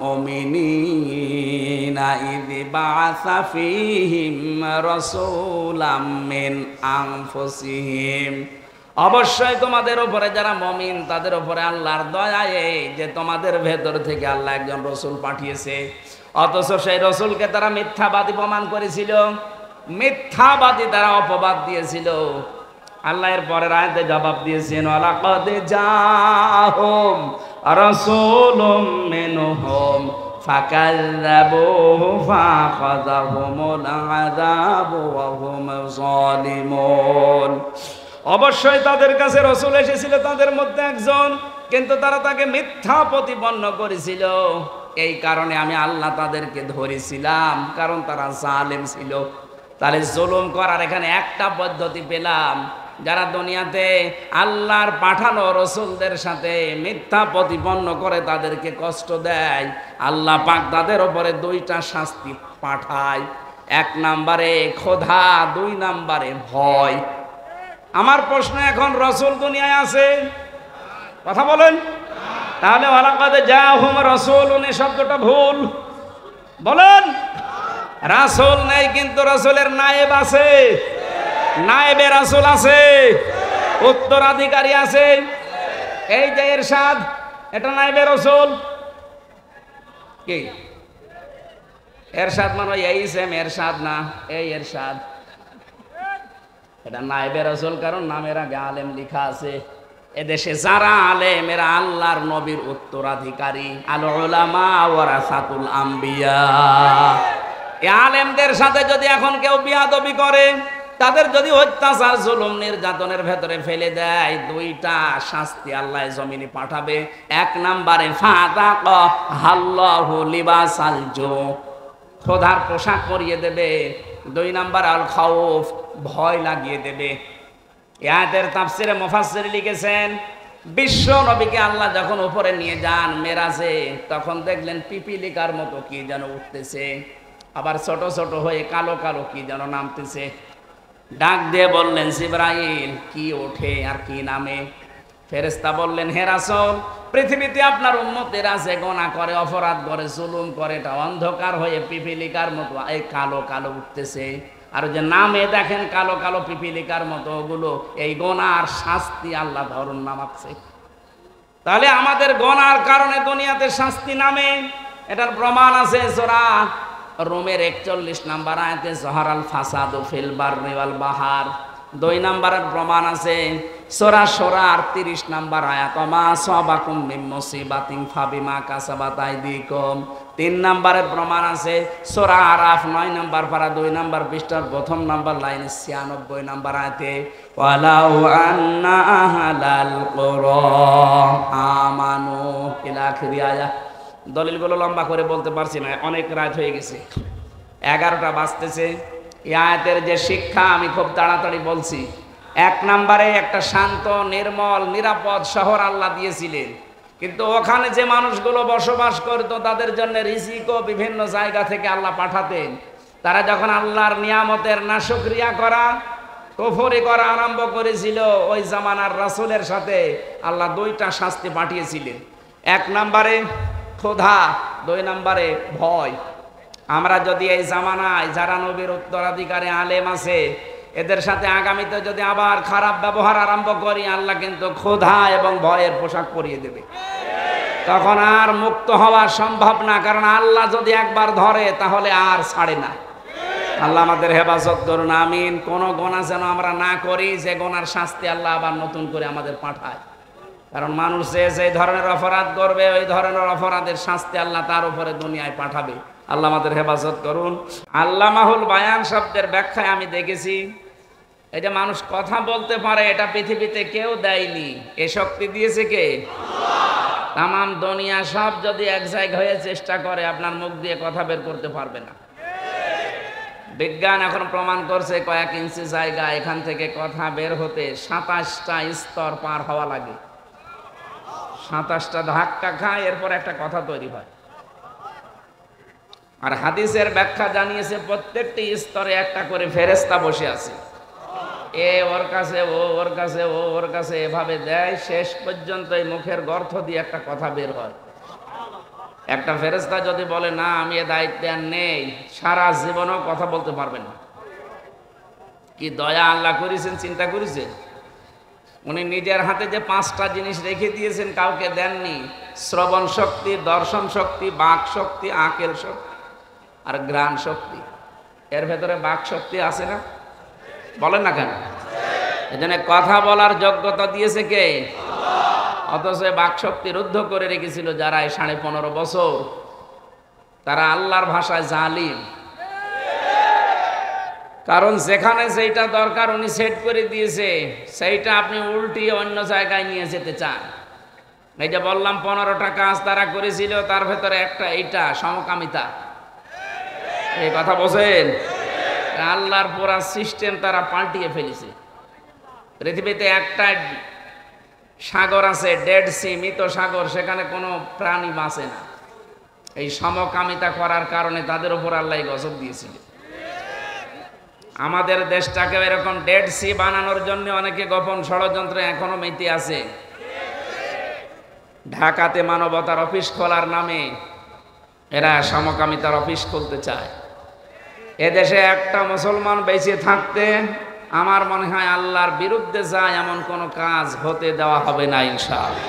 মুমিনিনা ইয বাআসা ফীহিম রাসূলাম মিন আনফুসিহিম। অবশ্যই তোমাদের উপরে যারা মুমিন তাদের উপরে আল্লাহর দয়ায় যে তোমাদের ভেতর থেকে আল্লাহ একজন রসুল পাঠিয়েছে। অথচ সেই রসুলকে তারা মিথ্যাবাদী প্রমাণ করেছিল, মিথ্যাবাদী তারা অপবাদ দিয়েছিল। আল্লাহ এর পরের আয়াতে জবাব দিয়েছেন ওয়ালাকাদ জাআহুম রাসূলুম মিনহুম ফাকাযযাবুহু ফাআখাযাহুমুল আযাবু ওয়া হুম যালিমুন। অবশ্যই তাদের কাছে রসুল এসেছিল তাদের মধ্যে একজন, কিন্তু তারা তাকে মিথ্যা প্রতিপন্ন করেছিল। এই কারণে আমি আল্লাহ তাদেরকে ধরেছিলাম, কারণ তারা জালেম ছিল। তাহলে জুলুম করার এখানে একটা পদ্ধতি পেলাম, যারা দুনিয়াতে আল্লাহর পাঠানো রসুলদের সাথে মিথ্যা প্রতিপন্ন করে তাদেরকে কষ্ট দেয়, আল্লাহ পাক তাদের উপরে দুইটা শাস্তি পাঠায়। এক নম্বরে ক্ষুধা, দুই নম্বরে ভয়। আমার প্রশ্ন, এখন রসুল দুনিয়ায় আছে? কথা বলেন। তাহলে ওয়ালাকাদ জাআহুম রাসূলুন এই শব্দটা ভুল। বলেন, রাসূল নেই, কিন্তু রাসূলের নায়েব আছে। নায়েবে রাসূল আছে, উত্তরাধিকারী আছে। এই যে এরশাদ, এটা নায়েবে রাসূল। কি এরশাদ? মানে এই সেম এরশাদ না, এই এরশাদ। এটা নায়েবে রাসূল, কারণ নামের আগে আলেম লেখা আছে। এদেশে যারা আলেম এরা আল্লাহর নবীর উত্তরাধিকারী। আল উলামা ওয়ারাসাতুল আম্বিয়া। এই আলেমদের সাথে যদি এখন কেউ বিয়াদবি করে, তাদের যদি অত্যাচার জুলুম নির্যাতনের ভেতরে ফেলে দেয়, দুইটা শাস্তি আল্লাহ জমিনে পাঠাবে। এক নম্বরে ফাযাকাল্লাহু লিবাসাল জু, ক্ষুধার পোশাক পরিয়ে দেবে। দুই নাম্বার আল খাউফ, ভয় লাগিয়ে দেবে। আয়াতের তাফসিরে মুফাসসির লিখেছেন, বিশ্ব নবীকে আল্লাহ যখন উপরে নিয়ে যান মেরাজে, তখন দেখলেন পিপিলিকার মতো কি যেন উঠতেছে, আবার ছোট ছোট হয়ে কালো কালো কি যেন নামতেছে। ডাক দিয়ে বললেন জিবরাইল, কি ওঠে আর কি নামে? ফেরেশতা বললেন, হে রাসূল, পৃথিবীতে আপনার উম্মতের আছে গুনাহ করে, অপরাধ করে, জুলুম করে, এটা অন্ধকার হয়ে পিপিলিকার মতো এই কালো কালো উঠতেছে। আর যে নামে দেখেন কালো কালো পিপিলিকার মতো, ওগুলো এই গুনার শাস্তি আল্লাহ ধরুন নামাচ্ছে। তাহলে আমাদের গুনার কারণে দুনিয়াতে শাস্তি নামে, এটার প্রমাণ আছে সূরা রোমের একচল্লিশ নাম্বার আয়াতে জহারাল ফাসাদু ফিল বাররি ওয়াল বাহার। দুই নাম্বারের প্রমাণ আছে সূরা সূরা আটত্রিশ নাম্বার আয়াত, মা সাবাকুম মিন মুসিবাতিন ফাবিমা কাসাবাত আইদিকুম। তিন নাম্বারের প্রমাণ আছে সূরা আরাফ নয় নাম্বার পারা দুই নাম্বার পৃষ্ঠার প্রথম নাম্বার লাইনে ছিয়ানব্বই নাম্বার আয়াতে, ওয়ালাউ আন্না আহলাল কুরা আমানু ইলা আখিরি আয়াত। দলিলগুলো লম্বা করে বলতে পারছি না, অনেক রাত হয়ে গেছে, এগারোটা বাজতেছে। এই আয়াতের যে শিক্ষা আমি খুব তাড়াতাড়ি বলছি। এক নম্বরে একটা শান্ত, নির্মল, নিরাপদ শহর আল্লাহ দিয়েছিলেন, কিন্তু ওখানে যে মানুষগুলো বসবাস করতো তাদের জন্য রিজিকও বিভিন্ন জায়গা থেকে আল্লাহ পাঠাতেন। তারা যখন আল্লাহর নিয়ামতের নাশুকরিয়া করা, কুফরি করা আরম্ভ করেছিল, ওই জামানার রাসূলের সাথে আল্লাহ দুইটা শাস্তি পাঠিয়েছিলেন। এক নম্বরে ক্ষুধা, দুই নম্বরে ভয়। আমরা যদি এই জামানায় যারা নবীর উত্তরাধিকারী আলেম আছে এদের সাথে আগামীতে যদি আবার খারাপ ব্যবহার আরম্ভ করি, আল্লাহ কিন্তু ক্ষুধা এবং ভয়ের পোশাক পরিয়ে দেবে। তখন আর মুক্ত হওয়া সম্ভব না, কারণ আল্লাহ যদি একবার ধরে তাহলে আর ছাড়ে না। আল্লাহ আমাদের হেফাজত করুন, আমিন। কোন গুনাহ যেন আমরা না করি যে গুনার শাস্তি আল্লাহ আবার নতুন করে আমাদের পাঠায়। কারণ মানুষ যে যে ধরনের অপরাধ করবে ওই ধরনের অপরাধের শাস্তি আল্লাহ তার উপরে দুনিয়ায় পাঠাবে। আল্লাহ আমাদের হেফাজত করুন। আল্লামাহুল বায়ান শব্দের ব্যাখ্যায় আমি দেখেছি এই যে মানুষ কথা বলতে পারে, এটা পৃথিবীতে কেউ দেয়নি। এ শক্তি দিয়েছে কে? তামাম দুনিয়া সব যদি এক জায়গা হয়ে চেষ্টা করে, আপনার মুখ দিয়ে কথা বের করতে পারবে না। বিজ্ঞান এখন প্রমাণ করছে কয়েক ইঞ্চি জায়গা এখান থেকে কথা বের হতে সাতাশটা স্তর পার হওয়া লাগে। সাতাশটা ধাক্কা খায়, এরপর একটা কথা তৈরি হয়। আর হাদিসের ব্যাখ্যা জানিয়েছে প্রত্যেকটি স্তরে একটা করে ফেরেশতা বসে আছে। এ ওর কাছে, ও ওর কাছে, ও ওর কাছে, এভাবে দেয়, শেষ পর্যন্ত এই মুখের গর্ত দিয়ে একটা কথা বের হয়। একটা ফেরেশতা যদি বলে না আমি এ দায়িত্বে আর নেই, সারা জীবনও কথা বলতে পারবে না। কি দয়া আল্লাহ করেছেন, চিন্তা করেছেন? উনি নিজের হাতে যে পাঁচটা জিনিস রেখে দিয়েছেন, কাউকে দেননি। শ্রবণ শক্তি, দর্শন শক্তি, বাক শক্তি, আকেল শক্তি আর ঘ্রাণ শক্তি। এর ভেতরে বাক শক্তি আছে না? বলেন না কেন? এজন্য কথা বলার যোগ্যতা দিয়েছে কে? অথচ বাক শক্তি রুদ্ধ করে রেখেছিল যারা এই সাড়ে পনেরো বছর, তারা আল্লাহর ভাষায় জালিম। কারণ যেখানে যেটা দরকার উনি সেট করে দিয়েছে, সেইটা আপনি উল্টিয়ে অন্য জায়গায় নিয়ে যেতে চান। এই যে বললাম পনেরোটা কাজ তারা করেছিল, তার ভেতরে একটা এইটা সমকামিতা। এই কথা বোঝেন? আল্লাহর পুরা সিস্টেম তারা পাল্টিয়ে ফেলেছে। পৃথিবীতে একটা সাগর আছে, ডেড সি, মৃত সাগর, সেখানে কোনো প্রাণী বাঁচে না। এই সমকামিতা করার কারণে তাদের উপর আল্লাহ গজব দিয়েছিল। আমাদের দেশটাকে এরকম ডেড সি বানানোর জন্য অনেকে গোপন ষড়যন্ত্র এখনো মেতে আছে। ঢাকাতে মানবতার অফিস খোলার নামে এরা সমকামিতার অফিস খুলতে চায়। এদেশে একটা মুসলমান বেঁচে থাকতে আমার মনে হয় আল্লাহর বিরুদ্ধে যায় এমন কোন কাজ হতে দেওয়া হবে না ইনশাআল্লাহ।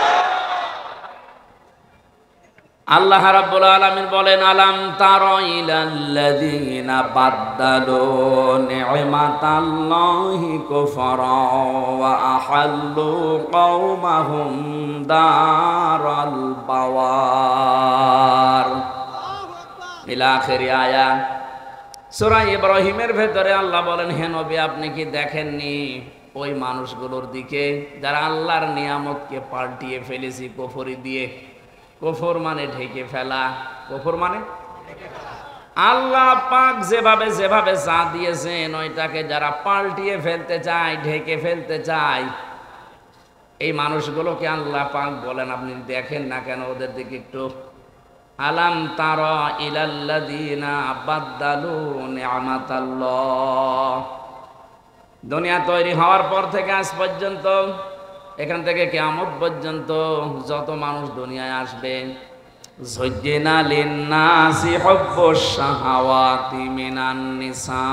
আল্লাহ রাব্বুল আলামিন বলেন, আলাম তারা ইলাল্লাযীনা বাদদালু নি'মাতাল্লাহি কুফরা ওয়া আহাল্লু কওমাহুম দারাল বাওয়ার। ইলা আখিরি আয়াত। সূরা ইব্রাহিমের ভেতরে আল্লাহ বলেন, হে নবী আপনি কি দেখেননি ওই মানুষগুলোর দিকে যারা আল্লাহর নিয়ামতকে পাল্টিয়ে ফেলেছি কুফরি দিয়ে। কুফর মানে ঢেকে ফেলা। কুফর মানে আল্লাহ পাক যেভাবে যেভাবে যা দিয়েছেন ওইটাকে যারা পাল্টিয়ে ফেলতে চায়, ঢেকে ফেলতে চায়, এই মানুষগুলোকে আল্লাহ পাক বলেন আপনি দেখেন না কেন ওদের দিকে একটু। আলাম তারা ইলাল্লাযীনা বাদদালু নি'মাতাল্লাহ। দুনিয়া তৈরি হওয়ার পর থেকে আজ পর্যন্ত, এখান থেকে কিয়ামত পর্যন্ত যত মানুষ দুনিয়ায় আসবে, যুজ্জিনা লিন-নাসি হুব্বুশ শাহাওয়াতি মিনান নিসা।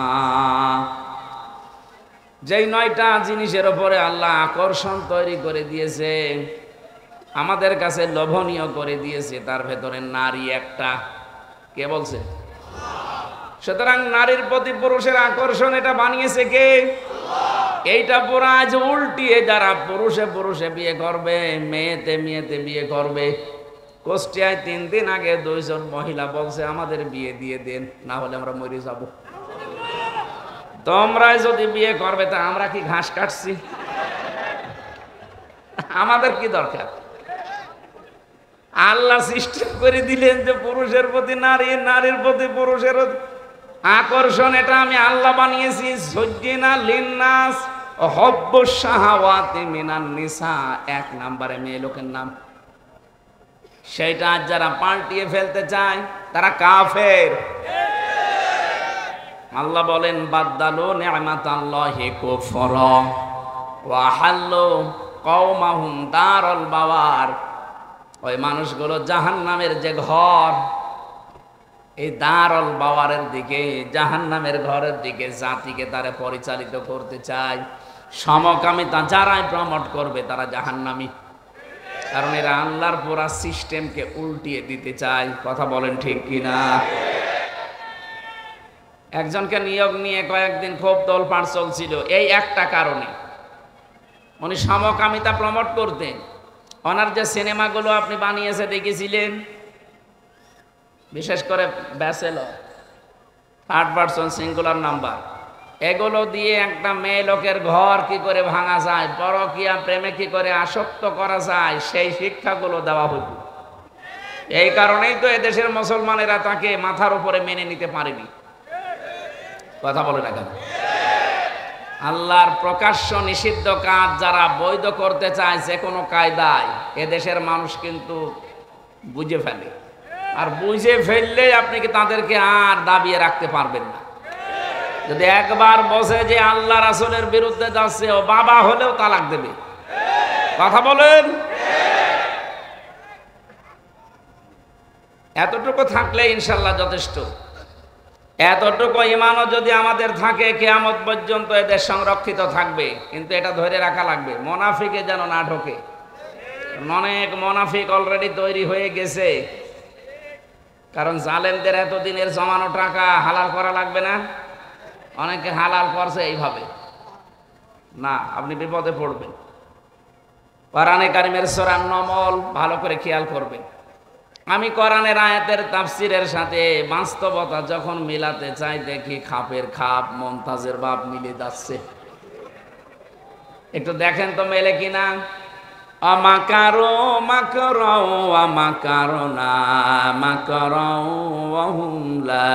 যেই নয়টা জিনিসের উপরে আল্লাহ আকর্ষণ তৈরি করে দিয়েছে, আমাদের কাছে লোভনীয় করে দিয়েছে, তার ভেতরে নারী একটা। কে বলছে? সুতরাং নারীর প্রতি পুরুষের আকর্ষণ এটা বানিয়েছে কে? এইটা পুরো আজ উল্টিয়ে যারা পুরুষে পুরুষে বিয়ে করবে, মেয়েতে মেয়েতে বিয়ে করবে। কুষ্টিয়ায় তিন দিন আগে দুইজন মহিলা বলছে আমাদের বিয়ে দিয়ে দেন, না হলে আমরা মরে যাব। তোমরা যদি বিয়ে করবে তা আমরা কি ঘাস কাটছি? আমাদের কি দরকার? আল্লাহ সিস্টেম করে দিলেন যে পুরুষের প্রতি নারী, নারীর প্রতি পুরুষের আকর্ষণ, এটা আমি আল্লাহ বানিয়েছি। যুজ্জিনা লিন-নাস হুব্বুশ শাহাওয়াতি মিনান নিসা, এক নম্বরে মেয়ে লোকের নাম। সেইটা যারা পাল্টিয়ে ফেলতে চায় তারা কাফের। আল্লাহ বলেন বাদদালু নি'মাতাল্লাহি কুফরা ওয়া হাল্লু কওমাহুম দারাল বাওয়ার। ওই মানুষগুলো জাহান্নামের যে ঘর, এই দারুল বাওয়ারের দিকে, জাহান্নামের ঘরের দিকে জাতিকে তারা পরিচালিত করতে চায়। সমকামিতা যারাই প্রমোট করবে তারা জাহান্নামী। কারণ এরা আল্লাহর পুরা সিস্টেমকে উল্টিয়ে দিতে চায়। কথা বলেন ঠিক কিনা? একজনকে নিয়োগ নিয়ে কয়েকদিন খুব তোলপাড় চলছিল এই একটা কারণে। উনি সমকামিতা প্রমোট করতেন। ওনার যে সিনেমাগুলো আপনি বানিয়েছে দেখেছিলেন, বিশেষ করে bachelor, third person singular number, এগুলো দিয়ে একটা মেয়ে লোকের ঘর কি করে ভাঙা যায়, পরকীয়া প্রেমে কি করে আসক্ত করা যায়, সেই শিক্ষাগুলো দেওয়া হতো। এই কারণেই তো এদেশের মুসলমানেরা তাকে মাথার উপরে মেনে নিতে পারেনি। কথা বলে না কেন? আল্লাহর প্রকাশ্য নিষিদ্ধ কাজ যারা বৈধ করতে চায় যে কোনো কায়দায়, এদেশের মানুষ কিন্তু বুঝে ফেলে। আর বুঝে ফেললে আপনি কি তাদেরকে আর দাবিয়ে রাখতে পারবেন না। যদি একবার বসে যে আল্লাহ রাসূলের বিরুদ্ধে যাচ্ছে, ও বাবা হলেও তালাক দেবে। কথা বলেন। এতটুকু থাকলে ইনশাল্লাহ যথেষ্ট। এতটুকু ঈমানও যদি আমাদের থাকে, কিয়ামত পর্যন্ত এদের সংরক্ষিত থাকবে। কিন্তু এটা ধরে রাখা লাগবে, মুনাফিকে যেন না ঢোকে। অনেক মুনাফিক অলরেডি তৈরি হয়ে গেছে। কারণ জালেমদের এতদিনের জমানো টাকা হালাল করা লাগবে না? অনেকে হালাল করছে এইভাবে। না, আপনি বিপদে পড়বেন। কোরআনে কারিমের সূরা নমল ভালো করে খেয়াল করবেন। আমি কোরআনের আয়াতের তাফসিরের সাথে বাস্তবতা যখন মিলাতে চাই, দেখি খাপের খাপ মমতাজের বাপ মিলে যাচ্ছে। একটু দেখেন তো মেলে কিনা। আমাকারো মাকরো আমাকারনা মাকরো ওয়া হুম লা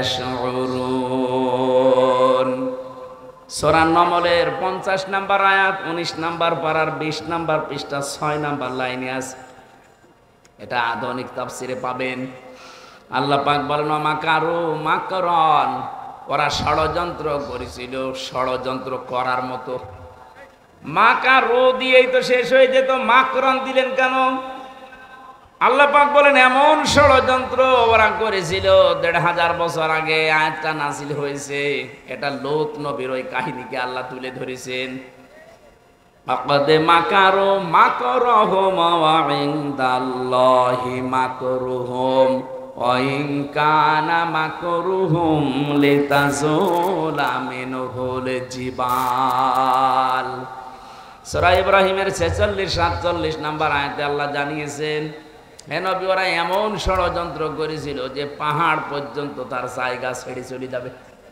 ইয়াশউরুন। সূরা নমলের পঞ্চাশ নাম্বার আয়াত, উনিশ নাম্বার পারার বিশ নাম্বার পৃষ্ঠা ছয় নাম্বার লাইনে আছে। এটা আধুনিক তাফসিরে পাবেন। আল্লাহ পাক বলেন মাকারু মাকরন, ওরা ষড়যন্ত্র করেছিল ষড়যন্ত্র করার মতো। মাকারু দিয়েই তো শেষ হয়ে যেত, মাকরন দিলেন কেন? আল্লাহ পাক বলেন এমন ষড়যন্ত্র ওরা করেছিল দেড় হাজার বছর আগে আয়াতটা নাযিল হয়েছে। এটা লূত নবীর ওই কাহিনীকে আল্লাহ তুলে ধরেছেন। আকাদ মাকারু মাকরহুম ওয়া ইনদাল্লাহি মাকরুহুম ওয়া ইন কানা মাকরুহুম লিতাযুলা মিনহুল জিবাল। সূরা ইব্রাহিমের ছেচল্লিশ সাতচল্লিশ নাম্বার আয়াতে আল্লাহ জানিয়েছেন, হে নবী, ওরা এমন ষড়যন্ত্র করেছিল যে পাহাড় পর্যন্ত তার জায়গা ছেড়ে চলে যাবে।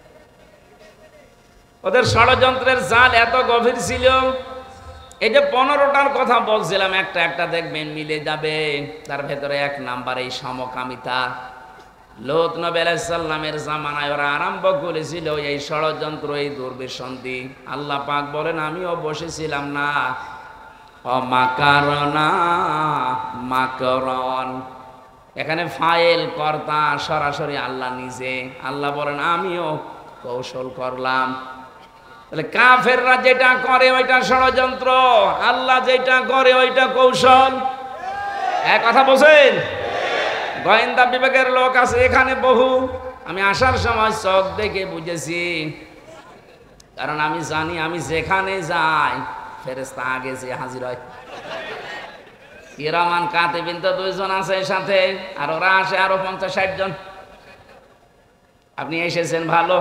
ওদের ষড়যন্ত্রের জাল এত গভীর ছিল। এই যে পনেরোটার কথা বলছিলাম, একটা একটা দেখবেন মিলে যাবে। তার ভেতরে এক নাম্বার এই সমকামিতা। লূত নবী আলাইহিস সালামের জামানায় ওরা আরম্ভ করেছিল এই ষড়যন্ত্র, এই দুর্বিসন্ধি। আল্লাহ পাক বলেন আমিও বসেছিলাম না। অমাকারনা মাকরন, এখানে ফাইল কর্তা সরাসরি আল্লাহ নিজে। আল্লাহ বলেন আমিও কৌশল করলাম। তাহলে কাফেররা যেটা করে ওইটা ষড়যন্ত্র, আল্লাহ যেটা করে ওইটা কৌশল। এক কথা বলছেন? গোয়েন্দা বিভাগের লোক আছে এখানে বহু। আমি আসার সময় চোখ দেখে বুঝেছি, কারণ আমি জানি আমি যেখানে যাই ফেরেশতা আগে যে হাজির হয়। কিরামান কাতিবিন তো দুইজন আছে সাথে, আর ওরা আসে আরো পঞ্চাশ ষাট জন। আপনি এসেছেন ভালো।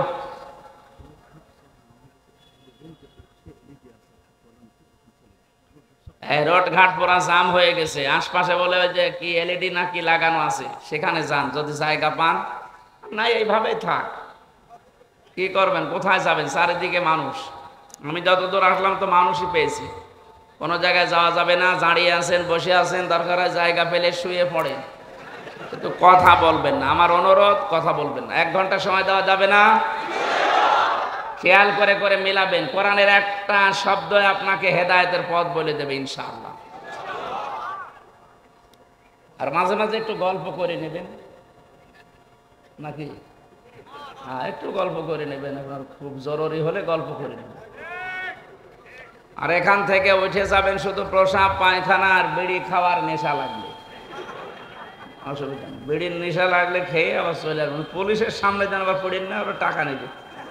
রোড ঘাট পুরা জাম হয়ে গেছে, আশপাশে বলে যে কি এলইডি না কি লাগানো আছে, সেখানে যান যদি জায়গা পান। না এইভাবেই থাক, কি করবেন, কোথায় যাবেন? চারিদিকে মানুষ। আমি যতদূর আসলাম তো মানুষই পেয়েছি। কোনো জায়গায় যাওয়া যাবে না, দাঁড়িয়ে আছেন বসে আছেন, দরকার হয় জায়গা পেলে শুয়ে পড়েন, কিন্তু কথা বলবেন না। আমার অনুরোধ, কথা বলবেন না। এক ঘন্টা সময় দেওয়া যাবে না। খেয়াল করে করে মিলাবেন। কোরআনের একটা শব্দ আপনাকে হেদায়েতের পথ বলে দেবে ইনশাআল্লাহ। আর মাঝে মাঝে একটু গল্প করে নেবেন নাকি? হ্যাঁ, একটু গল্প করে নেবেন। আপনার খুব জরুরি হলে গল্প করে নেবেন। আর এখান থেকে উঠে যাবেন শুধু প্রসাব পায়খানা আর বিড়ি খাওয়ার নেশা লাগবে। অসুবিধা নেই, বিড়ির নেশা লাগলে খেয়ে আবার চলে আসবেন। পুলিশের সামনে যেন আবার পড়েন না, ওরা টাকা নেবে।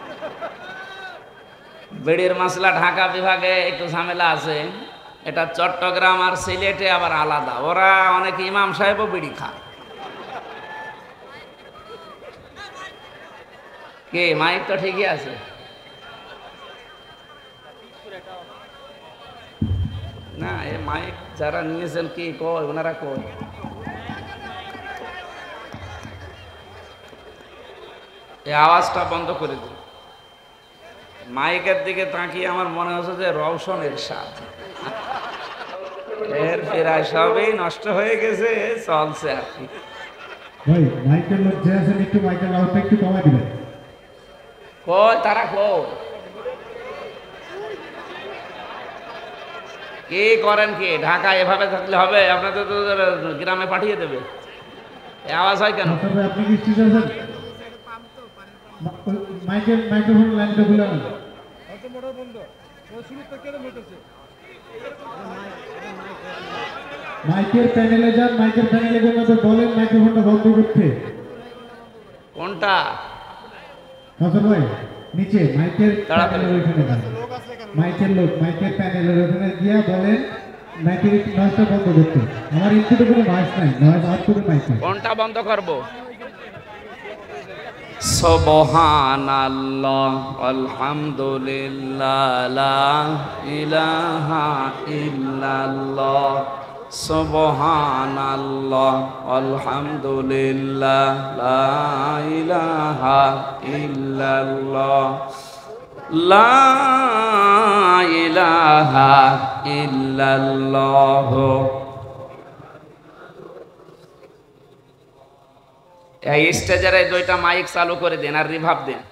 বিড়ির মাসলা ঢাকা বিভাগে একটু ঝামেলা আছে, এটা চট্টগ্রাম আর সিলেটে আবার আলাদা। ওরা অনেক ইমাম সাহেবও বিড়ি খায়। কে মাইক তো ঠিকই আছে না? এ মাইক যারা নিয়েছেন কি কয়, ওনারা কয় এই আওয়াজটা বন্ধ করে দিন। মাইকের দিকে তাকিয়ে আমার মনে হচ্ছে যে রওশনের স্বাদ এর প্রায় সবই নষ্ট হয়ে গেছে, চলছে আর কি। ভাই মাইকের লোক যে আছেন একটু মাইকের লাউডটা একটু কমাই দিবেন। কই তারা কই কি করেন কি? ঢাকা এভাবে থাকলে হবে? আপনাদের তো গ্রামে পাঠিয়ে দেবে। এই আওয়াজ হয় কেন? আচ্ছা ভাই আপনি কি ঠিক আছেন? মাইকের মাইক্রোফোন লাইনটা খুলে নেন। অত মোটর বন্ধ ও শুরু থেকে কেন মেটেছে? মাইকের প্যানেলে যান, মাইকের প্যানেলে গিয়ে আমাদের বলেন মাইক্রোফোনটা বন্ধ করতে। কোনটা? হাসান ভাই নিচে মাইকের তাড়াতাড়ি। প্যানেলের ওইখানে যান। মাইকের লোক মাইকের প্যানেলের ওখানে গিয়া বলেন মাইকের নয়েজটা বন্ধ করতে। আমার ইনপুটে কোনো নয়েজ নাই, নয়েজ আউটপুটে মাইকে। কোনটা বন্ধ করব? সুবহানাল্লাহ আলহামদুলিল্লাহ লা ইলাহা ইল্লাল্লাহ সুবহানাল্লাহ আলহামদুলিল্লাহ লা ইলাহা ইল্লাল্লাহ লা ইলাহা ইল্লাল্লাহ। এই স্টেজের এই দুইটা মাইক চালু করে দেন আর রিভাব দেন।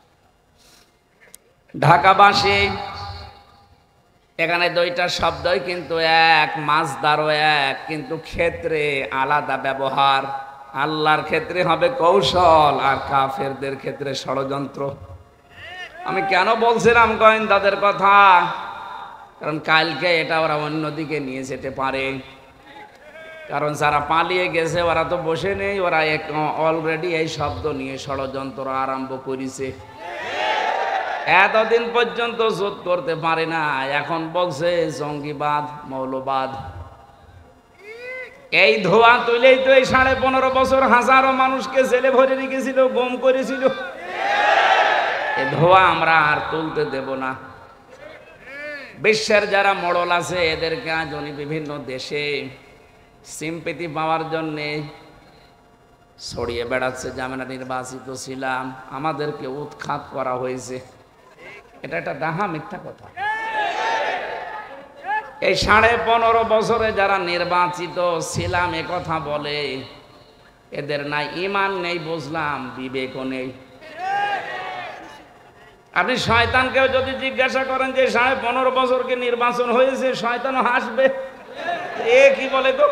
ঢাকাবাসী এখানে দুইটা শব্দই কিন্তু এক, মাছদারও এক, কিন্তু ক্ষেত্রে আলাদা ব্যবহার। আল্লাহর ক্ষেত্রে হবে কৌশল আর কাফেরদের ক্ষেত্রে ষড়যন্ত্র। আমি কেন বলছিলাম গোয়েন্দাদের কথা? কারণ কালকে এটা ওরা অন্যদিকে নিয়ে যেতে পারে। কারণ যারা পালিয়ে গেছে ওরা তো বসে নেই, ওরা অলরেডি এই শব্দ নিয়ে ষড়যন্ত্র আরম্ভ করেছে। এতদিন পর্যন্ত জোট করতে পারে না, এখন বলছে জঙ্গিবাদ, মৌলবাদ। এই ধোয়া তুলেই তো এই সাড়ে পনেরো বছর হাজারো মানুষকে জেলে ভরে রেখেছিল, গুম করেছিল। এই ধোয়া আমরা আর তুলতে দেব না। বিশ্বের যারা মডল আছে এদেরকে আজ উনি বিভিন্ন দেশে সিম্পেথি পাওয়ার জন্যে ছড়িয়ে বেড়াচ্ছে যে আমরা নির্বাচিত ছিলাম, আমাদেরকে উৎখাত করা হয়েছে। এটা একটা ডাহা মিথ্যা কথা। এই সাড়ে পনেরো বছরে যারা নির্বাচিত ছিলাম এ কথা বলে, এদের না ইমান নেই বুঝলাম, বিবেকও নেই। আপনি শয়তানকেও যদি জিজ্ঞাসা করেন যে সাড়ে পনেরো বছরকে নির্বাচন হয়েছে, শয়তানও হাসবে। এ কি বলে তো?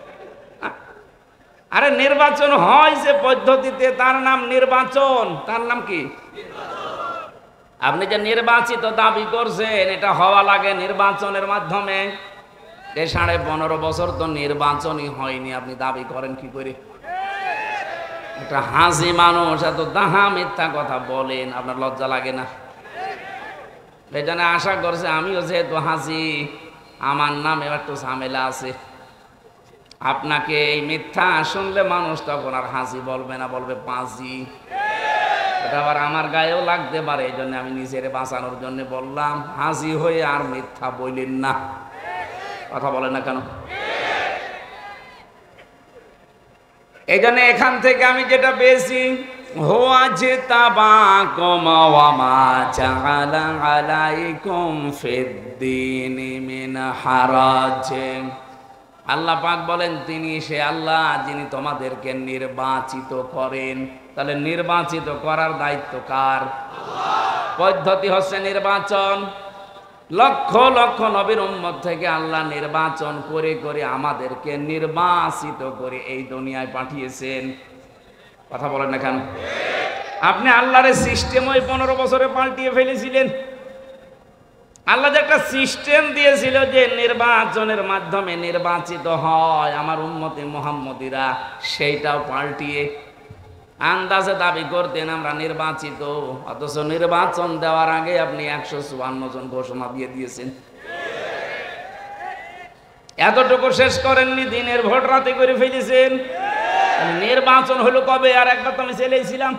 আরে নির্বাচন হয় যে পদ্ধতিতে, তার নাম নির্বাচন। তার নাম কি? আপনি যে নির্বাচিত দাবি করছেন, এটা হওয়া লাগে নির্বাচনের মাধ্যমে। এই সাড়ে পনেরো বছর তো নির্বাচনই হয়নি, আপনি দাবি করেন কি করে? একটা হাসি মানুষ এত দাহা মিথ্যা কথা বলেন, আপনার লজ্জা লাগে না? এই জন্য আশা করছে আমিও যেহেতু হাসি, আমার নামে একটু ঝামেলা আছে। আপনাকে এই মিথ্যা শুনলে মানুষ তখন আর হাসি বলবে না, বলবে পাঁচি। এটা আবার আমার গায়েও লাগতে পারে, এই জন্য আমি নিজের বাঁচানোর জন্য বললাম হাসি হয়ে আর মিথ্যা বললেন না। কথা বলেন না কেন? এই জন্য এখান থেকে আমি যেটা পেয়েছি, হুয়া জিতাবাকুম ওয়া মা জাআলা আলাইকুম ফিদ্দীনি মিন হারাজ। আল্লাহ পাক বলেন তিনি সে আল্লাহ যিনি তোমাদেরকে নির্বাচিত করেন। তাহলে নির্বাচিত করার দায়িত্ব কার? পদ্ধতি হচ্ছে নির্বাচন। লক্ষ লক্ষ নবীর উম্মত থেকে আল্লাহ নির্বাচন করে করে আমাদেরকে নির্বাচিত করে এই দুনিয়ায় পাঠিয়েছেন। কথা বলেন না কেন? আপনি আল্লাহর সিস্টেম ওই পনেরো বছরে পাল্টিয়ে ফেলেছিলেন। আল্লাহ যে একটা সিস্টেম দিয়েছিল যে নির্বাচনের মাধ্যমে নির্বাচিত হয় আমার উম্মতে মুহাম্মদীরা, সেইটাও পাল্টিয়ে আন্দাজে দাবি করতেন আমরা নির্বাচিত, অথচ নির্বাচন দেওয়ার আগে আপনি একশো চুয়ান্ন জন ঘোষণা দিয়ে দিয়েছেন। এতটুকু শেষ করেননি, দিনের ভোট রাতে করে ফেলেছেন। নির্বাচন হলো কবে? আর একবার তো আমি চেলেছিলাম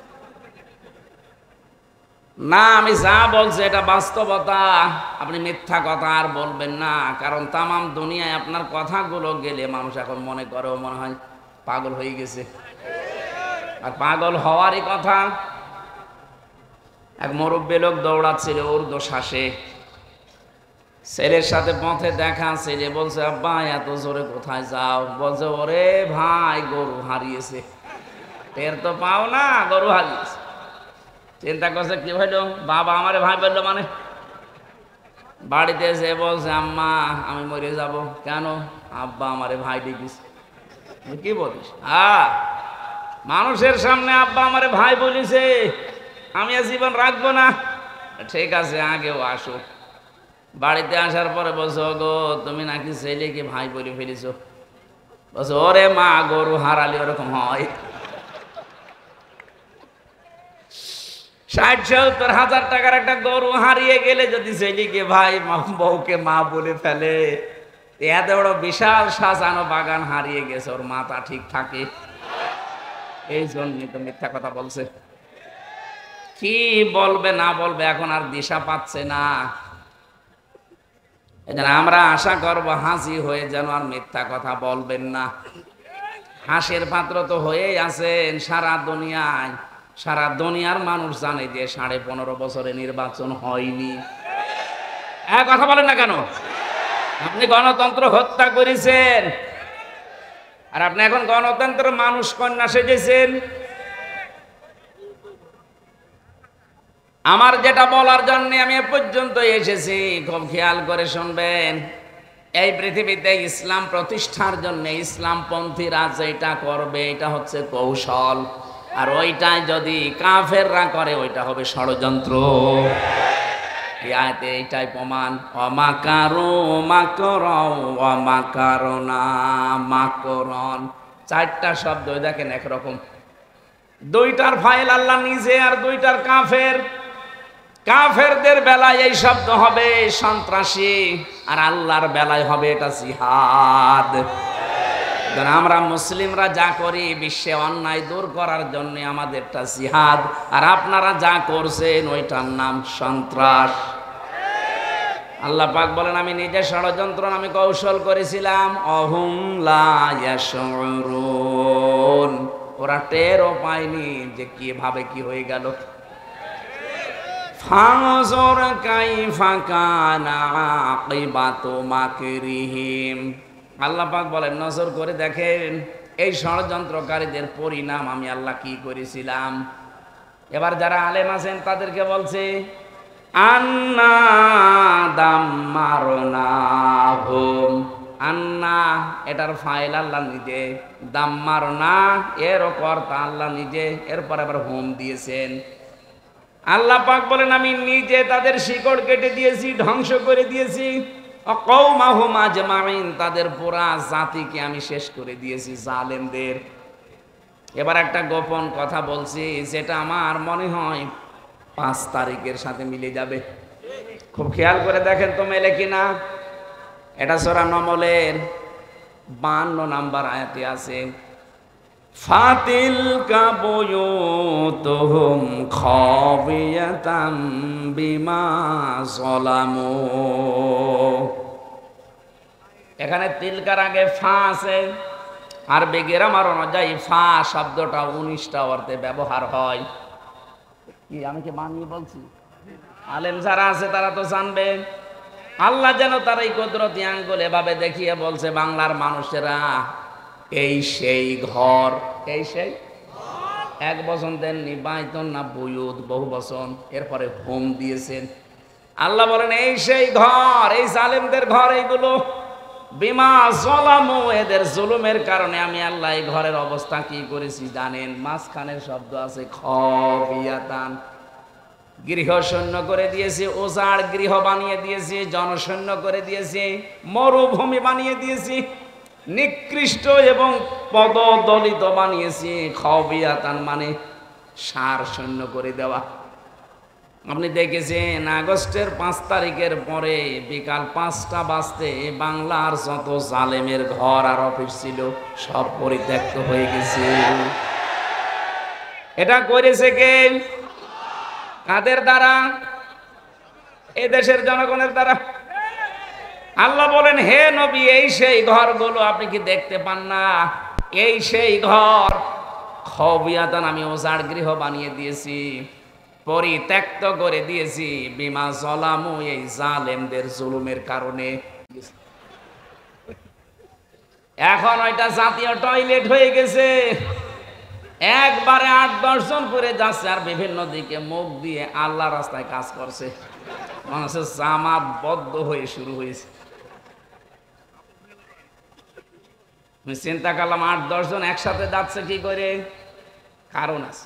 না। আমি যা বলছি এটা বাস্তবতা, আপনি মিথ্যা কথা আর বলবেন না। কারণ তামাম দুনিয়ায় আপনার কথাগুলো গেলে মানুষ এখন মনে করে ও মনে হয় পাগল হয়ে গেছে। আর পাগল হওয়ারই কথা। এক মুরব্বী লোক দৌড়াচ্ছিল উর্দু শ্বাসে, ছেলের সাথে পথে দেখা, ছেলে বলছে আব্বা এত জোরে কোথায় যাও? বলছে ওরে ভাই গরু হারিয়েছে। টের তো পাও না, গরু হারিয়েছে। চিন্তা করছে কি হইলো, বাবা আমারে ভাই বললো মানে? বাড়িতে এসে বলছে আম্মা আমি মরে যাব। কেন? আব্বা আমারে ভাই দেখিস। কি বলিস? হ্যাঁ, মানুষের সামনে আব্বা আমারে ভাই বলিছে, আমি আর জীবন রাখবো না। ঠিক আছে আগেও আসো। বাড়িতে আসার পরে বলছো গো তুমি নাকি ছেলেকে ভাই বলে ফেলিস। বলছো ওরে মা গরু হারালি ওরকম হয়। ষাট সত্তর হাজার টাকার একটা গরু হারিয়ে গেলে যদি ছেলেকে ভাই বউকে মা বলে ফেলে, এত বড় বিশাল সাজানো বাগান হারিয়ে গেছে, ওর মাথা ঠিক থাকে? এই জন্যই তো মিথ্যা কথা বলছে। কি বলবে না বলবে এখন আর দিশা পাচ্ছে না। এজন্য আমরা আশা করব হাসি হয়ে যেন আর মিথ্যা কথা বলবেন না। হাসির পাত্র তো হয়েই আছেন সারা দুনিয়ায়। সারা দুনিয়ার মানুষ জানে যে সাড়ে পনেরো বছরে নির্বাচন হয়নি। এক কথা বলেন না কেন? আপনি গণতন্ত্র হত্যা করেছেন, আর আপনি এখন গণতন্ত্র মানুষ কন্যা সেজেছেন। আমার যেটা বলার জন্য আমি এ পর্যন্ত এসেছি, খুব খেয়াল করে শুনবেন। এই পৃথিবীতে ইসলাম প্রতিষ্ঠার জন্য ইসলামপন্থীরা যেটা করবে এটা হচ্ছে কৌশল, আর ওইটাই যদি কাফেররা করে ওইটা হবে ষড়যন্ত্র। আয়াতে এইটাই প্রমাণ। অমাকারু মাকরাও অমাকারনা মাকরন, চারটা শব্দ দেখেন একরকম। দুইটার ফাইল আল্লাহ নিজে, আর দুইটার কাফের। কাফেরদের বেলায় এই শব্দ হবে সন্ত্রাসী, আর আল্লাহর বেলায় হবে এটা জিহাদ। আমরা মুসলিমরা যা করি বিশ্বে অন্যায় দূর করার জন্য আমাদেরটা জিহাদ, আর আপনারা যা করছেন ওইটার নাম সন্ত্রাস। আল্লাহ পাক বলেন আমি নিজে ষড়যন্ত্র আমি কৌশল করেছিলাম। অহুম লা ইয়াশউরুন, ওরা টেরও পায়নি যে কিভাবে কি হয়ে গেল। ফানজুর কাইফা কানা আকিবাতু মাকরিহিম, আল্লাহ পাক বলেন নজর করে দেখেন এই ষড়যন্ত্রকারীদের পরিণাম আমি আল্লাহ কি করেছিলাম। এবার যারা আলেম আছেন তাদেরকে বলছে আন্না দাম্মারনাহুম। আন্না এটার ফাইল আল্লাহ নিজে, দাম্মারনা এরও কর্তা আল্লাহ নিজে, এরপর আবার হোম দিয়েছেন। আল্লাহ পাক বলেন আমি নিজে তাদের শিকড় কেটে দিয়েছি, ধ্বংস করে দিয়েছি। কওমাহুম আজমাইন, তাদের পুরা জাতিকে আমি শেষ করে দিয়েছি, জালেমদের। এবার একটা গোপন কথা বলছি, যেটা আমার মনে হয় পাঁচ তারিখের সাথে মিলে যাবে। খুব খেয়াল করে দেখেন তো মেলে কিনা। এটা সূরা নমলের বান্ন নাম্বার আয়াতে আছে। ফাতিলকা বুয়ুতুহুম খাবিয়াতাম বিমা যালামু। এখানে তিলকার আগে ফা আছে, আর বেগেরামার অনুযায়ী ফা শব্দটা উনিশটা অর্থে ব্যবহার হয়। কি আমি কি বানিয়ে বলছি? আলেম যারা আছে তারা তো জানবে। আল্লাহ যেন তার এই কুদরতি আঙ্গুল এভাবে দেখিয়ে বলছে বাংলার মানুষেরা এই সেই ঘর, এই সেই এক বচন দেননি, বাইতন না বুয়ুত বহু বচন, এরপরে হোম দিয়েছেন। আল্লাহ বলেন এই সেই ঘর, এই জালেমদের ঘর এইগুলো। বিমা যালামু, এদের জুলুমের কারণে আমি আল্লাহ এই ঘরের অবস্থা কি করেছি জানেন? মাঝখানের শব্দ আছে খাবিয়াতান, গৃহ শূন্য করে দিয়েছি, ওজাড় গৃহ বানিয়ে দিয়েছি, জনশূন্য করে দিয়েছি, মরুভূমি বানিয়ে দিয়েছি, নিকৃষ্ট এবং পদদলিত বানিয়েছি। খাবিয়াতান মানে সার শূন্য করে দেওয়া। আপনি দেখেছেন আগস্টের পাঁচ তারিখের পরে বিকাল পাঁচটা বাজতে বাংলার যত জালেমের ঘর আর অফিস ছিল সব পরিত্যক্ত হয়ে গেছে। এটা করেছে কে? কাদের দ্বারা? এই দেশের জনগণের দ্বারা। আল্লাহ বলেন হে নবী এই সেই ঘরগুলো আপনি কি দেখতে পান না? এই সেই ঘর। খাবিয়াতান আমি ওজাড় গৃহ বানিয়ে দিয়েছি। পরিত্যক্ত করে দিয়েছি বিমা জলামু, এই জালেমদের জুলুমের কারণে। এখন ওইটা জাতীয় টয়লেট হয়ে গেছে, একবারে আট দশ জন করে যাচ্ছে আর বিভিন্ন দিকে মুখ দিয়ে আল্লাহ রাস্তায় কাজ করছে। মানুষের জামাত বদ্ধ হয়ে শুরু হয়েছে। আমি চিন্তা করলাম আট দশ জন একসাথে যাচ্ছে কি করে, কারণ আছে।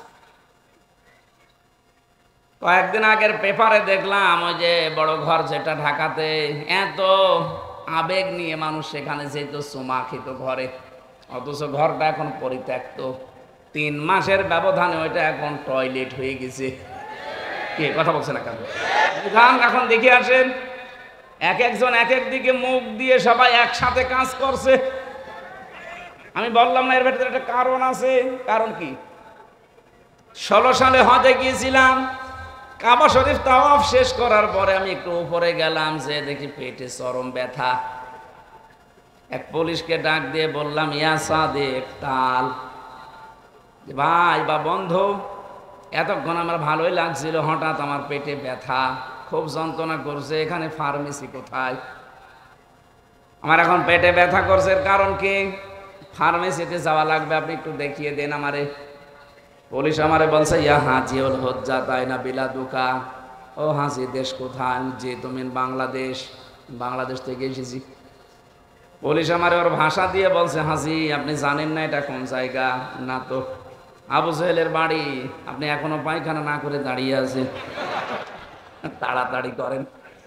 কয়েকদিন আগের পেপারে দেখলাম ওই যে বড় ঘর যেটা ঢাকাতে, এত আবেগ নিয়ে মানুষ সেখানে যেত চুমা খেত ঘরে, অথচ ঘরটা এখন পরিত্যক্ত। তিন মাসের ব্যবধানে ওইটা এখন টয়লেট হয়ে গেছে। কে কথা বলছে না কেন? গান এখন দেখে আসেন, এক একজন এক এক দিকে মুখ দিয়ে সবাই একসাথে কাজ করছে। আমি বললাম না এর ভেতরে একটা কারণ আছে। কারণ কি? ষোলো সালে হজে গিয়েছিলাম, কাবা শরীফ তাওয়াফ শেষ করার পরে আমি একটু উপরে গেলাম, যে দেখি পেটে চরম ব্যথা। এক পুলিশকে ডাক দিয়ে বললাম, ইয়া সাদেক তাল, ভাই বা বন্ধু, এতক্ষণ আমার ভালোই লাগছিল, হঠাৎ আমার পেটে ব্যথা, খুব যন্ত্রণা করছে, এখানে ফার্মেসি কোথায়? আমার এখন পেটে ব্যথা করছে, এর কারণ কি? ফার্মেসিতে যাওয়া লাগবে, আপনি একটু দেখিয়ে দেন আমারে। পুলিশ আমারে বলছে, ইয়া হাজি ওল হজ্জা তাই না বিলাদুকা। ও হাজি, দেশ কোথায়? যে তুমি বাংলাদেশ। বাংলাদেশ থেকে এসেছি। পুলিশ আমারে ওর ভাষা দিয়ে বলছে, হাজি আপনি জানেন না এটা কোন জায়গা? না তো। আবু জেহেলের বাড়ি। আপনি এখনো পায়খানা না করে দাঁড়িয়ে আছেন, তাড়াতাড়ি করেন।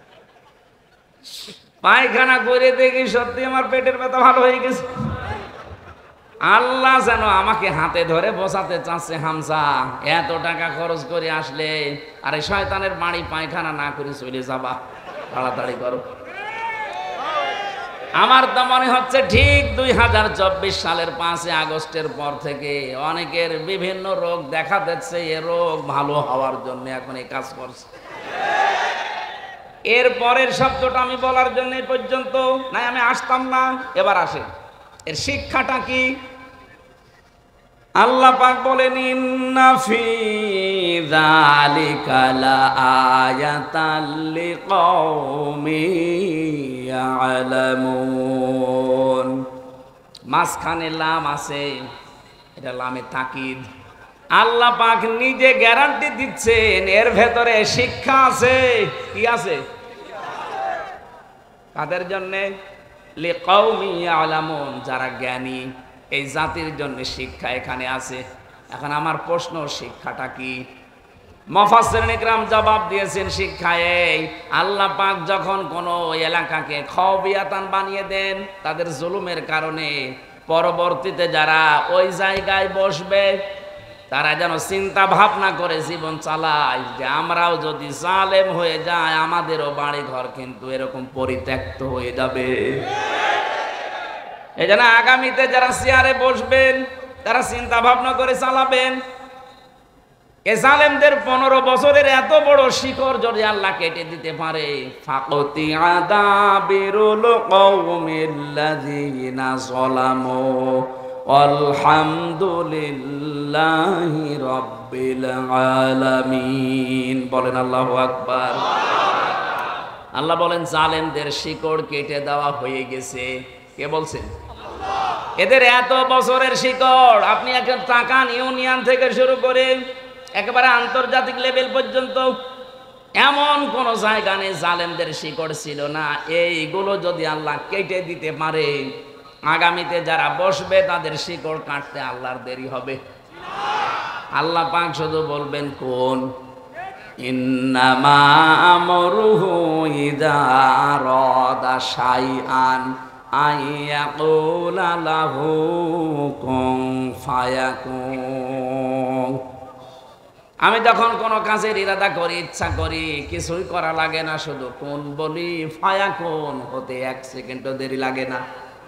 পায়খানা করে দেখি সত্যি আমার পেটের ব্যথা ভালো হয়ে গেছে। আল্লাহ যেন আমাকে হাতে ধরে বসাতে চাচ্ছে, হামজা এত টাকা খরচ করে আসলে আরে শয়তানের বাড়ি পায়খানা না করে চলে যাবা, তাড়াতাড়ি করো। আমার তো মনে হচ্ছে ঠিক দুই হাজার চব্বিশ সালের পাঁচই আগস্টের পর থেকে অনেকের বিভিন্ন রোগ দেখা দিচ্ছে, এ রোগ ভালো হওয়ার জন্য এখন এই কাজ করছে। এর পরের শব্দটা আমি বলার জন্য এই পর্যন্ত নাই, আমি আসতাম না। এবার আসে এর শিক্ষাটা কি? আল্লাহ পাক বলেন, ইন্না ফি যালিকা লাআয়াতাল লিকওমিন ইয়ালামুন। মাঝখানে লাম আছে, এটা লামে তাকিদ। আল্লাহ পাক নিজে গ্যারান্টি দিচ্ছেন এর ভেতরে শিক্ষা আছে। কি আছে? কাদের জন্য? লিকওমিন ইয়ালামুন, যারা জ্ঞানী, এই জাতির জন্য শিক্ষা এখানে আছে। এখন আমার প্রশ্ন, শিক্ষাটা কি? মুফাসসিরিন ইকরাম জবাব দিয়েছেন, শিক্ষা এই, আল্লাহ পাক যখন কোনো এলাকাকে খাওয়াবিয়াতান বানিয়ে দেন তাদের জুলুমের কারণে, পরবর্তীতে যারা ওই জায়গায় বসবে তারা যেন চিন্তা ভাবনা করে জীবন চালায় যে আমরাও যদি জালেম হয়ে যায় আমাদেরও বাড়ি ঘর কিন্তু এরকম পরিত্যক্ত হয়ে যাবে। এই জন্য আগামীতে যারা চেয়ারে বসবেন তারা চিন্তা ভাবনা করে চালাবেন। এ জালেমদের পনেরো বছরের এত বড় শিকড় যদি আল্লাহ কেটে দিতে পারে, ফাকতি আদাবিরুল কওমিল্লাযিনা যালামু আলহামদুলিল্লাহি রাব্বিল আলামিন। বলেন আল্লাহু আকবার। আল্লাহ বলেন জালেমদের শিকড় কেটে দেওয়া হয়ে গেছে। কে বলছেন? এদের এত বছরের শিকড়। আপনি একটা টাকান ইউনিয়ন থেকে শুরু করে একেবারে আন্তর্জাতিক লেভেল পর্যন্ত এমন কোন জায়গা নেই জালেমদের শিকড় ছিল না। এইগুলো যদি আল্লাহ কেটে দিতে পারে, আগামীতে যারা বসবে তাদের শিকড় কাটতে আল্লাহর দেরি হবে। আল্লাহ পাক শুধু বলবেন কোন, ইন্নামা আমরুহু ইযা আরাদা শাইআন আইয়াকুলা লাহু কুন ফায়াকুন। আমি যখন কোনো কাজের ইরাদা করি, ইচ্ছা করি, কিছুই করা লাগে না, শুধু কোন বলি, ফায়াকুন হতে এক সেকেন্ডও দেরি লাগে না।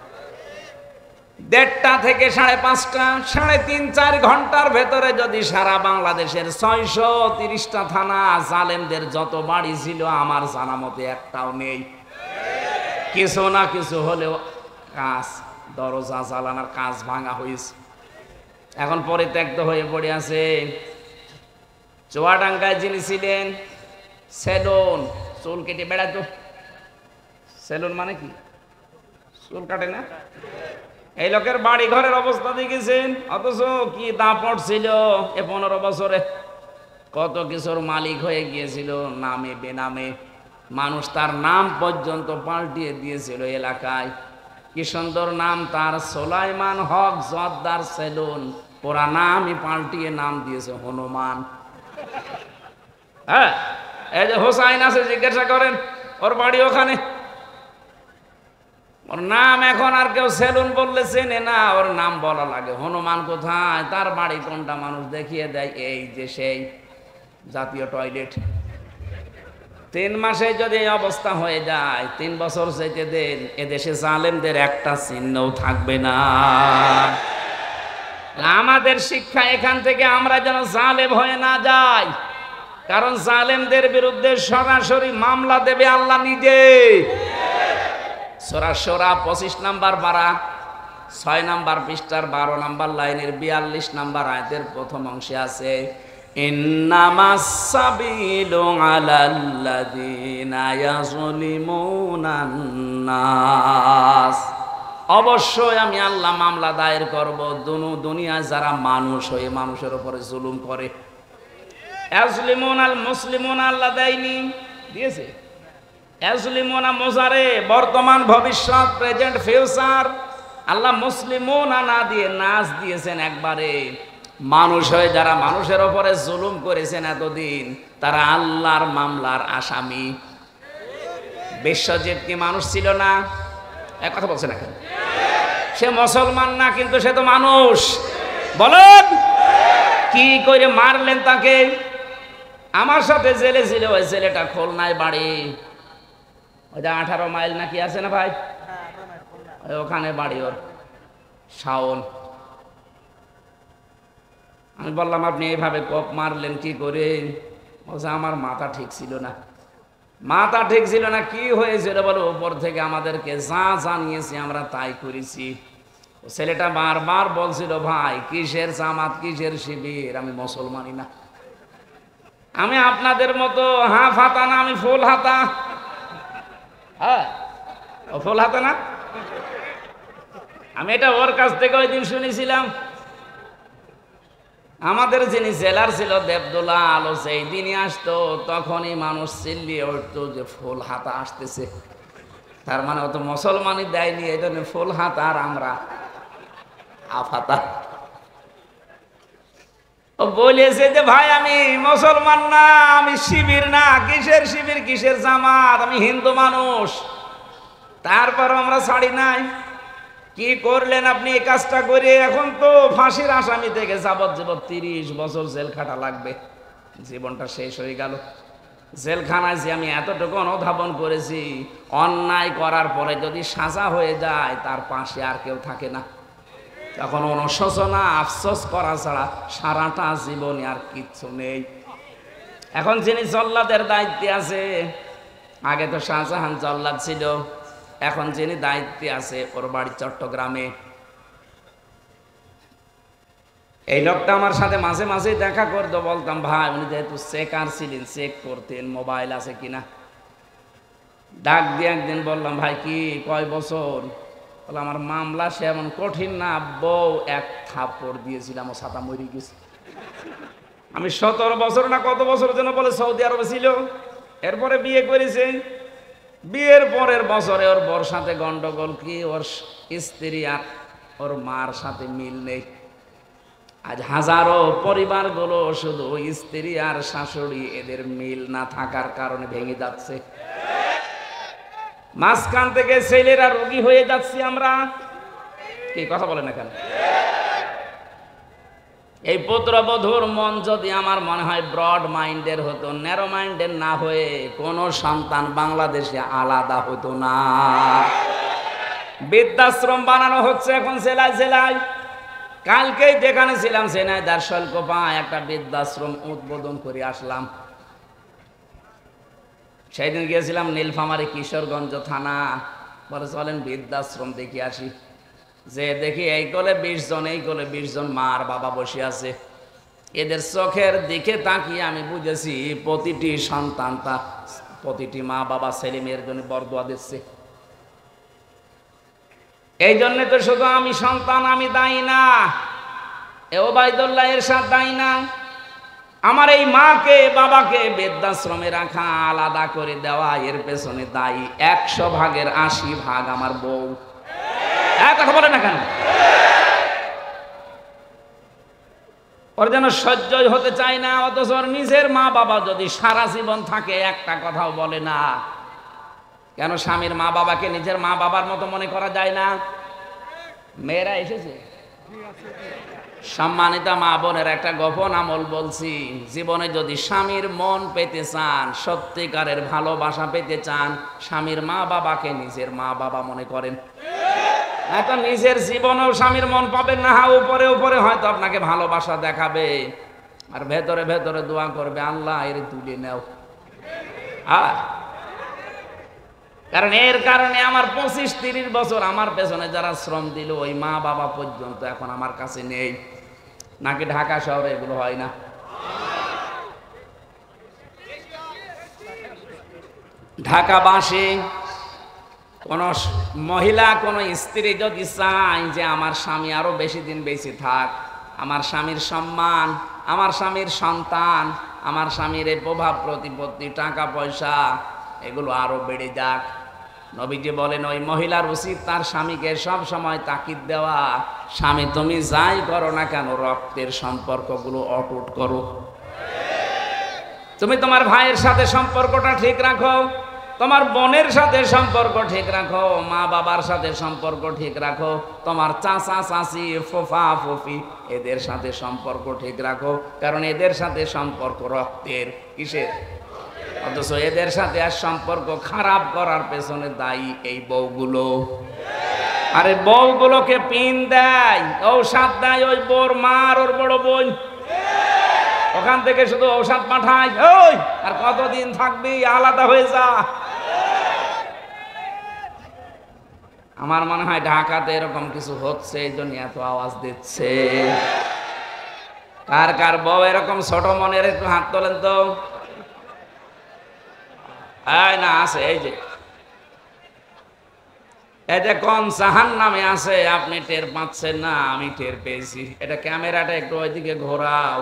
দেড়টা থেকে সাড়ে পাঁচটা, সাড়ে তিন চার ঘন্টার ভেতরে যদি সারা বাংলাদেশের ছয়শো তিরিশটা থানা জালেমদের যত বাড়ি ছিল আমার জানা মতে একটাও নেই। কিছু না কিছু হলেও কাজ, দরজা জ্বালানোর কাজ ভাঙা হয়েছে, এখন পরিত্যক্ত হয়ে পড়ে আছে। চুয়াডাঙ্গায় যিনি ছিলেন সেলুন, চুল কেটে বেড়াতো। সেলুন মানে কি? চুল কাটে না? এই লোকের বাড়ি ঘরের অবস্থা দেখেছেন? অথচ কি দাপট ছিল এ পনেরো বছরে, কত কিছুর মালিক হয়ে গিয়েছিল নামে বেনামে। মানুষ তার নাম পর্যন্ত পাল্টিয়ে দিয়েছিল এলাকায়। কি সুন্দর নাম তার, সোলাইমান হক জর্দার সেলুন। ওরা নামই পাল্টিয়ে নাম দিয়েছে হনুমান। হ্যাঁ, এই যে হোসাইন আছে, জিজ্ঞাসা করেন, ওর বাড়ি ওখানে। ওর নাম এখন আর কেউ সেলুন বললে চেনে না, ওর নাম বলা লাগে। হনুমান কোথায়, তার বাড়ি কোনটা মানুষ দেখিয়ে দেয়, এই যে সেই জাতীয় টয়লেট। তিন মাসে যদি এই অবস্থা হয়ে যায়, তিন বছর যেতে দেন, এদেশে জালেমদের একটা চিহ্নও থাকবে না। আমাদের শিক্ষা এখান থেকে, আমরা যেন জালেম হয়ে না যাই। কারণ জালেমদের বিরুদ্ধে সরাসরি মামলা দেবে আল্লাহ নিজে। সূরা শূরা পঁচিশ নাম্বার পারা, ছয় নাম্বার পৃষ্ঠার বারো নাম্বার লাইনের বিয়াল্লিশ নাম্বার আয়াতের প্রথম অংশে আছে, ইন্নামাস সাবিলু আলাল্লাযীনা ইয়াযলিমুনান নাস। অবশ্যই আমি আল্লাহ মামলা দায়ের করব দুনু দুনিয়ায় যারা মানুষ হয়ে মানুষের উপরে জুলুম করে। ইয়াযলিমুন আল মুসলিমুন, আল্লাহ দেয়নি, দিয়েছে। ইয়াযলিমুনা মুজারে, বর্তমান ভবিষ্যৎ, প্রেজেন্ট ফিউচার। আল্লাহ মুসলিমুনা না দিয়ে নাস দিয়েছেন একবারে। মানুষ হয়ে যারা মানুষের উপরে জুলুম করেছেন এতদিন, তারা আল্লাহর মামলার আসামি। বিশ্বজিৎ কি মানুষ ছিল না? এক কথা বলছে না কেন? সে মুসলমান না, কিন্তু সে তো মানুষ। বলেন কি করে মারলেন তাকে? আমার সাথে জেলে ছিল ওই ছেলেটা, খুলনায় বাড়ি। ওই যে আঠারো মাইল নাকি আছে না ভাই, ওখানে বাড়ি ওর, শাওন। আমি বললাম আপনি এইভাবে কোপ মারলেন কি করে? বলছে আমার মাথা ঠিক ছিল না। মাথা ঠিক ছিল না, কি হয়েছিল বলো? উপর থেকে আমাদেরকে যা জানিয়েছি আমরা তাই করেছি। ছেলেটা বারবার বলছিল, ভাই কিসের জামাত, কিসের শিবির, আমি মুসলমানই না, আমি আপনাদের মতো হাফ হাতা না, আমি ফুল হাতা। হ্যাঁ, ও ফুল হাতা না? আমি এটা ওর কাছ থেকে ওই দিন শুনেছিলাম। আমাদের যিনি জেলার ছিল দেবদুল্লাহ আলো, সেই দিনই আসতো, তখনই মানুষ চিল্লিয়ে উঠতো যে ফুল হাতা আসতেছে। তার মানে ও তো মুসলমানই দেয়নি, এই জন্য ফুল হাতা আর আমরা আফাতা। ও বলেছে যে ভাই আমি মুসলমান না, আমি শিবির না। কিসের শিবির, কিসের জামাত, আমি হিন্দু মানুষ। তারপর আমরা ছাড়ি নাই। কি করলেন আপনি এই কাজটা করে? এখন তো ফাঁসির আসামি থেকে যাবজ্জীবন তিরিশ বছর জেল খাটা লাগবে। জীবনটা শেষ হয়ে গেল জেলখানায়। যে আমি এতটুকু অনুধাবন করেছি, অন্যায় করার পরে যদি সাজা হয়ে যায়, তার পাশে আর কেউ থাকে না। তখন অনুশোচনা, আফসোস করা ছাড়া সারাটা জীবনে আর কিচ্ছু নেই। এখন যিনি জল্লাদের দায়িত্বে আছে, আগে তো শাহজাহান জল্লাদ ছিল, এখন যিনি দায়িত্বে আছে ওর বাড়ি চট্টগ্রামে। এই লোকটা আমার সাথে মাঝে মাঝে দেখা করতো। বলতাম ভাই, উনি যেহেতু চেকার ছিলেন, চেক করতেন মোবাইল আছে কিনা। ডাক দিয়ে একদিন বললাম, ভাই কি কয় বছর? বলে আমার মামলা সে এমন কঠিন না, বউ এক থাপ্পড় দিয়েছিলাম, ও ছাতা মরে গেছে। আমি সতেরো বছর না কত বছর যেন বলে সৌদি আরবে ছিল, এরপরে বিয়ে করেছে। বিয়ের পরের বছরে ওর বর সাথে গন্ডগোল, কি ওর স্ত্রী আর ওর মার সাথে মিল নেই। আজ হাজারো পরিবারগুলো শুধু স্ত্রী আর শাশুড়ি, এদের মিল না থাকার কারণে ভেঙে যাচ্ছে। মাঝখান থেকে ছেলেরা রোগী হয়ে যাচ্ছি আমরা। কি কথা বলেন এখানে? এই পুত্রবধূর মন যদি আমার মনে হয় ব্রড মাইন্ডের হতো, ন্যারো মাইন্ডের না হয়ে, কোন সন্তান বাংলাদেশে আলাদা হতো না। বৃদ্ধাশ্রম বানানো হচ্ছে এখন জেলায় জেলায়। কালকেই যেখানে ছিলাম ঝিনাইদহ শৈলকুপায় একটা বৃদ্ধাশ্রম উদ্বোধন করে আসলাম। সেই দিন গিয়েছিলাম নীলফামারী কিশোরগঞ্জ থানা। বলে চলেন বৃদ্ধাশ্রম দেখে আসি। যে দেখি এই কোলে বিশ জন, এই কোলে বিশ জন মা আর বাবা বসে আছে। এদের চোখের দিকে তাকিয়ে আমি বুঝেছি প্রতিটি সন্তানটা, প্রতিটি মা বাবা ছেলে মেয়ের জন্য বরদোয়া দিচ্ছে। এই জন্য তো শুধু আমি সন্তান আমি দায়ী না, এ ওবায়দুল্লাহ এরশাদ দায়ী না। আমার এই মাকে বাবাকে বৃদ্ধাশ্রমে রাখা, আলাদা করে দেওয়া, এর পেছনে দায়ী একশো ভাগের আশি ভাগ আমার বউ। এক কথা বলে না কেন? ওর যেন সহ্যই হতে চায় না, অথচ ওর নিজের মা বাবা যদি সারা জীবন থাকে একটা কথাও বলে না। কেন স্বামীর মা বাবাকে নিজের মা বাবার মতো মনে করা যায় না? মেয়েরা এসেছে, সম্মানিত মা বোনের একটা গোপন আমল বলছি, জীবনে যদি স্বামীর মন পেতে চান, সত্যিকারের ভালোবাসা পেতে চান, স্বামীর মা বাবাকে নিজের মা বাবা মনে করেন। এখন নিজের জীবনেও স্বামীর মন পাবেন না, হা উপরে উপরে হয়তো আপনাকে ভালোবাসা দেখাবে, আর ভেতরে ভেতরে দোয়া করবে আল্লাহ এর তুলে নেও। আর কারণ এর কারণে আমার পঁচিশ তিরিশ বছর আমার পেছনে যারা শ্রম দিল, ওই মা বাবা পর্যন্ত এখন আমার কাছে নেই। নাকি ঢাকা শহরে এগুলো হয় না? ঢাকাবাসী কোন মহিলা কোন স্ত্রী যদি চায় যে আমার স্বামী আরো বেশি দিন বেঁচে থাক, আমার স্বামীর সম্মান, আমার স্বামীর সন্তান, আমার স্বামীর এই প্রভাব প্রতিপত্তি, টাকা পয়সা এগুলো আরো বেড়ে যাক, নবীজি বলেন ওই মহিলার উচিত তার স্বামীকে সব সময় তাকিদ দেওয়া, স্বামী তুমি যাই করো না কেন রক্তের সম্পর্কগুলো অটুট করো। তুমি তোমার ভাইয়ের সাথে সম্পর্কটা ঠিক রাখো, তোমার বোনের সাথে সম্পর্ক ঠিক রাখো, মা বাবার সাথে সম্পর্ক ঠিক রাখো, তোমার চাচা চাচি ফুফা ফুফি এদের সাথে সম্পর্ক ঠিক রাখো, কারণ এদের সাথে সম্পর্ক রক্তের। কিসের? অথচ এদের সাথে আর সম্পর্ক খারাপ করার পেছনে দায়ী এই বউগুলো। আরে বউগুলোকে পিন দেয়, ঔষধ দেয় ওই বোর মার, ওর বড় বোন, ওখান থেকে শুধু ঔষধ পাঠায়, ওই আর কতদিন থাকবি, আলাদা হয়ে যা। আমার মনে হয় ঢাকাতে এরকম কিছু হচ্ছে, এই জন্য এত আওয়াজ দিচ্ছে। কার কার বউ এরকম ছোট মনের, একটু হাত তোলেন তো। এই না আছে, এই যে এই যে কোন জাহান নামে আছে, আপনি টের পাচ্ছেন না, আমি টের পেয়েছি। এটা ক্যামেরাটা একটু ওইদিকে ঘোরাও,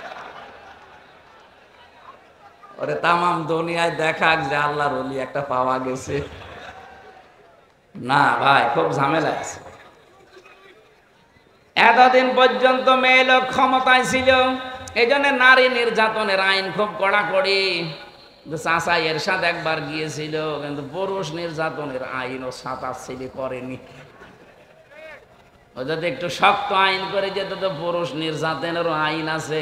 ওরে তামাম দুনিয়ায় দেখাক যে আল্লাহর ওলি একটা পাওয়া গেছে। না ভাই, খুব ঝামেলা আছে। এতদিন পর্যন্ত মেয়ে লোক ক্ষমতায় ছিল, এই জন্য নারী নির্যাতনের আইন খুব কড়াকড়ি। চাচা এরশাদ একবার গিয়েছিল, কিন্তু পুরুষ নির্যাতনের আইন ও সাতাশ ছেলে করেনি। ও যদি একটু শক্ত আইন করে যেত তো পুরুষ নির্যাতনেরও আইন আছে।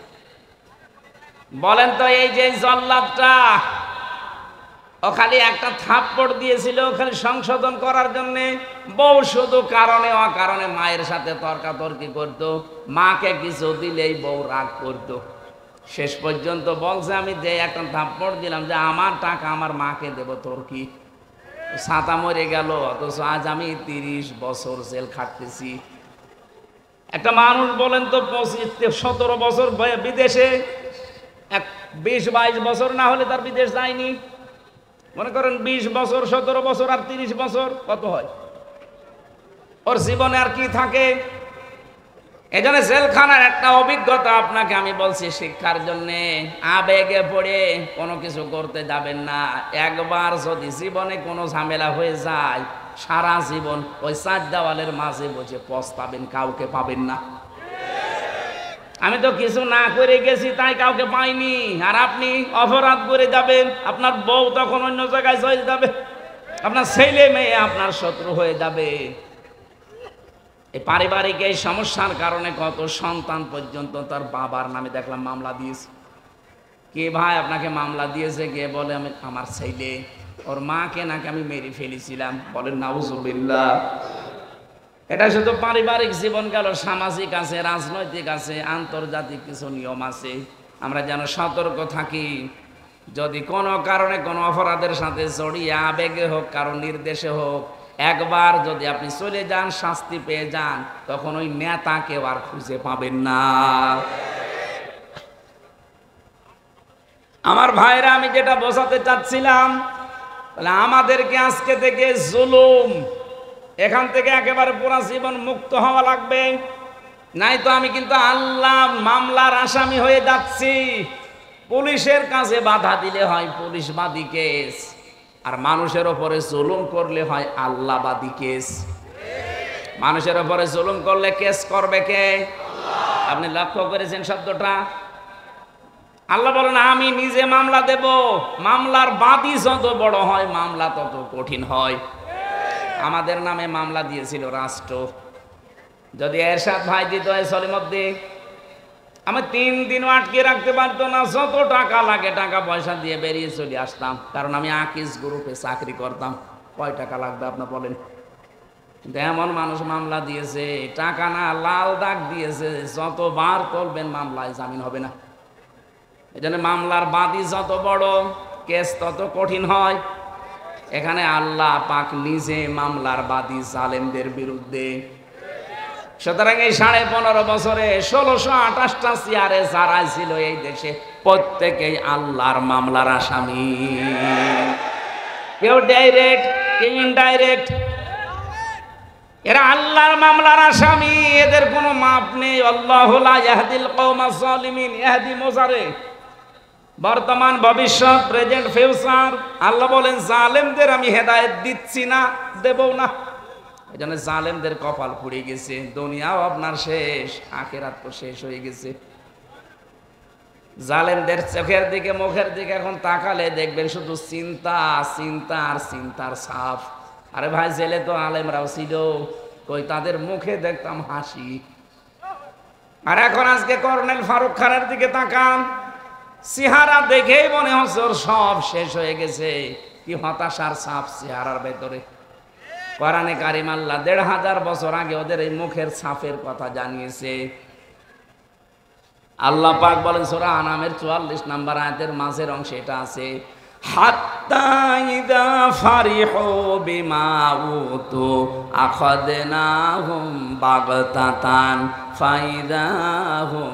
বলেন তো, এই যে জল্লাদটা, ও খালি একটা থাপ্পড় দিয়েছিল খালি সংশোধন করার জন্যে। বউ শুধু কারণে অকারণে মায়ের সাথে তর্কাতর্কি করতো, মাকে কিছু দিলেই বউ রাগ করতো। শেষ পর্যন্ত বলছে আমি যে একটা থাপ্পড় দিলাম, যে আমার টাকা আমার মাকে দেব, তোর কি? ছাতা মরে গেল, অথচ আজ আমি তিরিশ বছর জেল খাটতেছি। একটা মানুষ বলেন তো পঁচিশ সতেরো বছর বিদেশে, এক বিশ বাইশ বছর না হলে তার বিদেশ যায়নি। মনে করেন বিশ বছর, সতেরো বছর আর তিরিশ বছর, কত হয়? ওর জীবনে আর কি থাকে? এই জন্য জেলখানার একটা অভিজ্ঞতা আপনাকে আমি বলছি শিক্ষার জন্যে। আবেগে পড়ে কোনো কিছু করতে যাবেন না। একবার যদি জীবনে কোনো ঝামেলা হয়ে যায়, সারা জীবন ওই চার দেওয়ালের মাঝে বসে পস্তাবেন, কাউকে পাবেন না। আমি তো কিছু না করে গেছি তাই কাউকে পাইনি, আর আপনি অপরাধ করে যাবেন, আপনার বউ তখন অন্য জায়গায় চলে যাবে, আপনার ছেলে মেয়ে আপনার শত্রু হয়ে যাবে। এই পারিবারিক এই সমস্যার কারণে কত সন্তান পর্যন্ত তার বাবার নামে দেখলাম মামলা দিয়েছে। কে ভাই আপনাকে মামলা দিয়েছে? কে বলে আমি আমার ছেলে, ওর মাকে নাকি আমি মেরে ফেলেছিলাম। বলেন নাউজুবিল্লাহ। এটা শুধু পারিবারিক জীবন গেল, সামাজিক আছে, রাজনৈতিক আছে, আন্তর্জাতিক কিছু নিয়ম আছে। আমরা যেন সতর্ক থাকি। যদি কোনো কারণে কোনো অপরাধের সাথে জড়িয়ে আবেগে হোক, কারো নির্দেশে হোক, একবার যদি আপনি চলে যান, শাস্তি পেয়ে যান, তখন ওই নেতাকেও আর খুঁজে পাবেন না। আমার ভাইরা, আমি যেটা বোঝাতে চাচ্ছিলাম, তাহলে আমাদেরকে আজকে থেকে জুলুম এখান থেকে একেবারে পুরা জীবন মুক্ত হওয়া লাগবে, নাই তো আমি কিন্তু আল্লাহ মামলার আসামি হয়ে যাচ্ছি। পুলিশের কাছে বাধা দিলে হয় পুলিশবাদী কেস, আর মানুষের ওপরে জুলুম করলে হয় আল্লাহবাদী কেস। মানুষের ওপরে জুলুম করলে কেস করবে কে? আপনি লক্ষ্য করেছেন শব্দটা? আল্লাহ বলেন আমি নিজে মামলা দেব। মামলার বাদী যত বড় হয় মামলা তত কঠিন হয়। আমাদের নামে মামলা দিয়েছিল রাষ্ট্র, যদি এরশাদ ভাই দিত সলিমদ্দি, আমি তিন দিনও আটকে রাখতে পারতো না। যত টাকা লাগে টাকা পয়সা দিয়ে বেরিয়ে চলে আসতাম, কারণ আমি আকিস গ্রুপে চাকরি করতাম। কয় টাকা লাগবে আপনার বলেন? কিন্তু এমন মানুষ মামলা দিয়েছে, টাকা না লাল দাগ দিয়েছে, যতবার তুলবেন মামলায় জামিন হবে না। এই জন্য মামলার বাদী যত বড় কেস তত কঠিন হয়। এখানে আল্লাহ পাক নিজে মামলার বাদী জালেমদের বিরুদ্ধে। সুতরাং এই সাড়ে পনেরো বছরে ষোলোশো আঠাশটা চেয়ারে যারা ছিল এই দেশে প্রত্যেকেই আল্লাহর মামলার আসামি। কেউ ডাইরেক্ট, কেউ ইনডাইরেক্ট, এরা আল্লাহর মামলার আসামি। এদের কোনো মাপ নেই। আল্লাহু লা ইয়াহদিল কওমাজ জালিমিন, ইয়াহদি মোজারে, বর্তমান ভবিষ্যৎ, প্রেজেন্ট ফিউচার। আল্লাহ বলেন জালেমদের আমি হেদায়েত দিচ্ছি না, দেবও না। এই জন্য জালেমদের কপাল পুড়ে গেছে। দুনিয়াও আপনার শেষ, আখিরাত তো শেষ হয়ে গেছে। জালেমদের চোখের দিকে, মুখের দিকে এখন তাকালে দেখবেন শুধু চিন্তা, চিন্তা আর চিন্তার ছাপ। আরে ভাই, জেলে তো আলেমরাও ছিল, কই তাদের মুখে দেখতাম হাসি। আর এখন আজকে কর্নেল ফারুক খানের দিকে তাকান, চেহারা দেখেই মনে হচ্ছে ওর সব শেষ হয়ে গেছে। কি হতাশার ছাপ চেহারার ভেতরে। কোরআনে কারিম আল্লাহ দেড় হাজার বছর আগে ওদের এই মুখের ছাপের কথা জানিয়েছে। আল্লাহ পাক বলেন সূরা আনামের চুয়াল্লিশ নাম্বার আয়াতের মাঝের অংশে এটা আছে, হাত্তা ইযা ফারিহু বিমা উতু আখাযনাহুম বাগতাতান ফাইদাহুম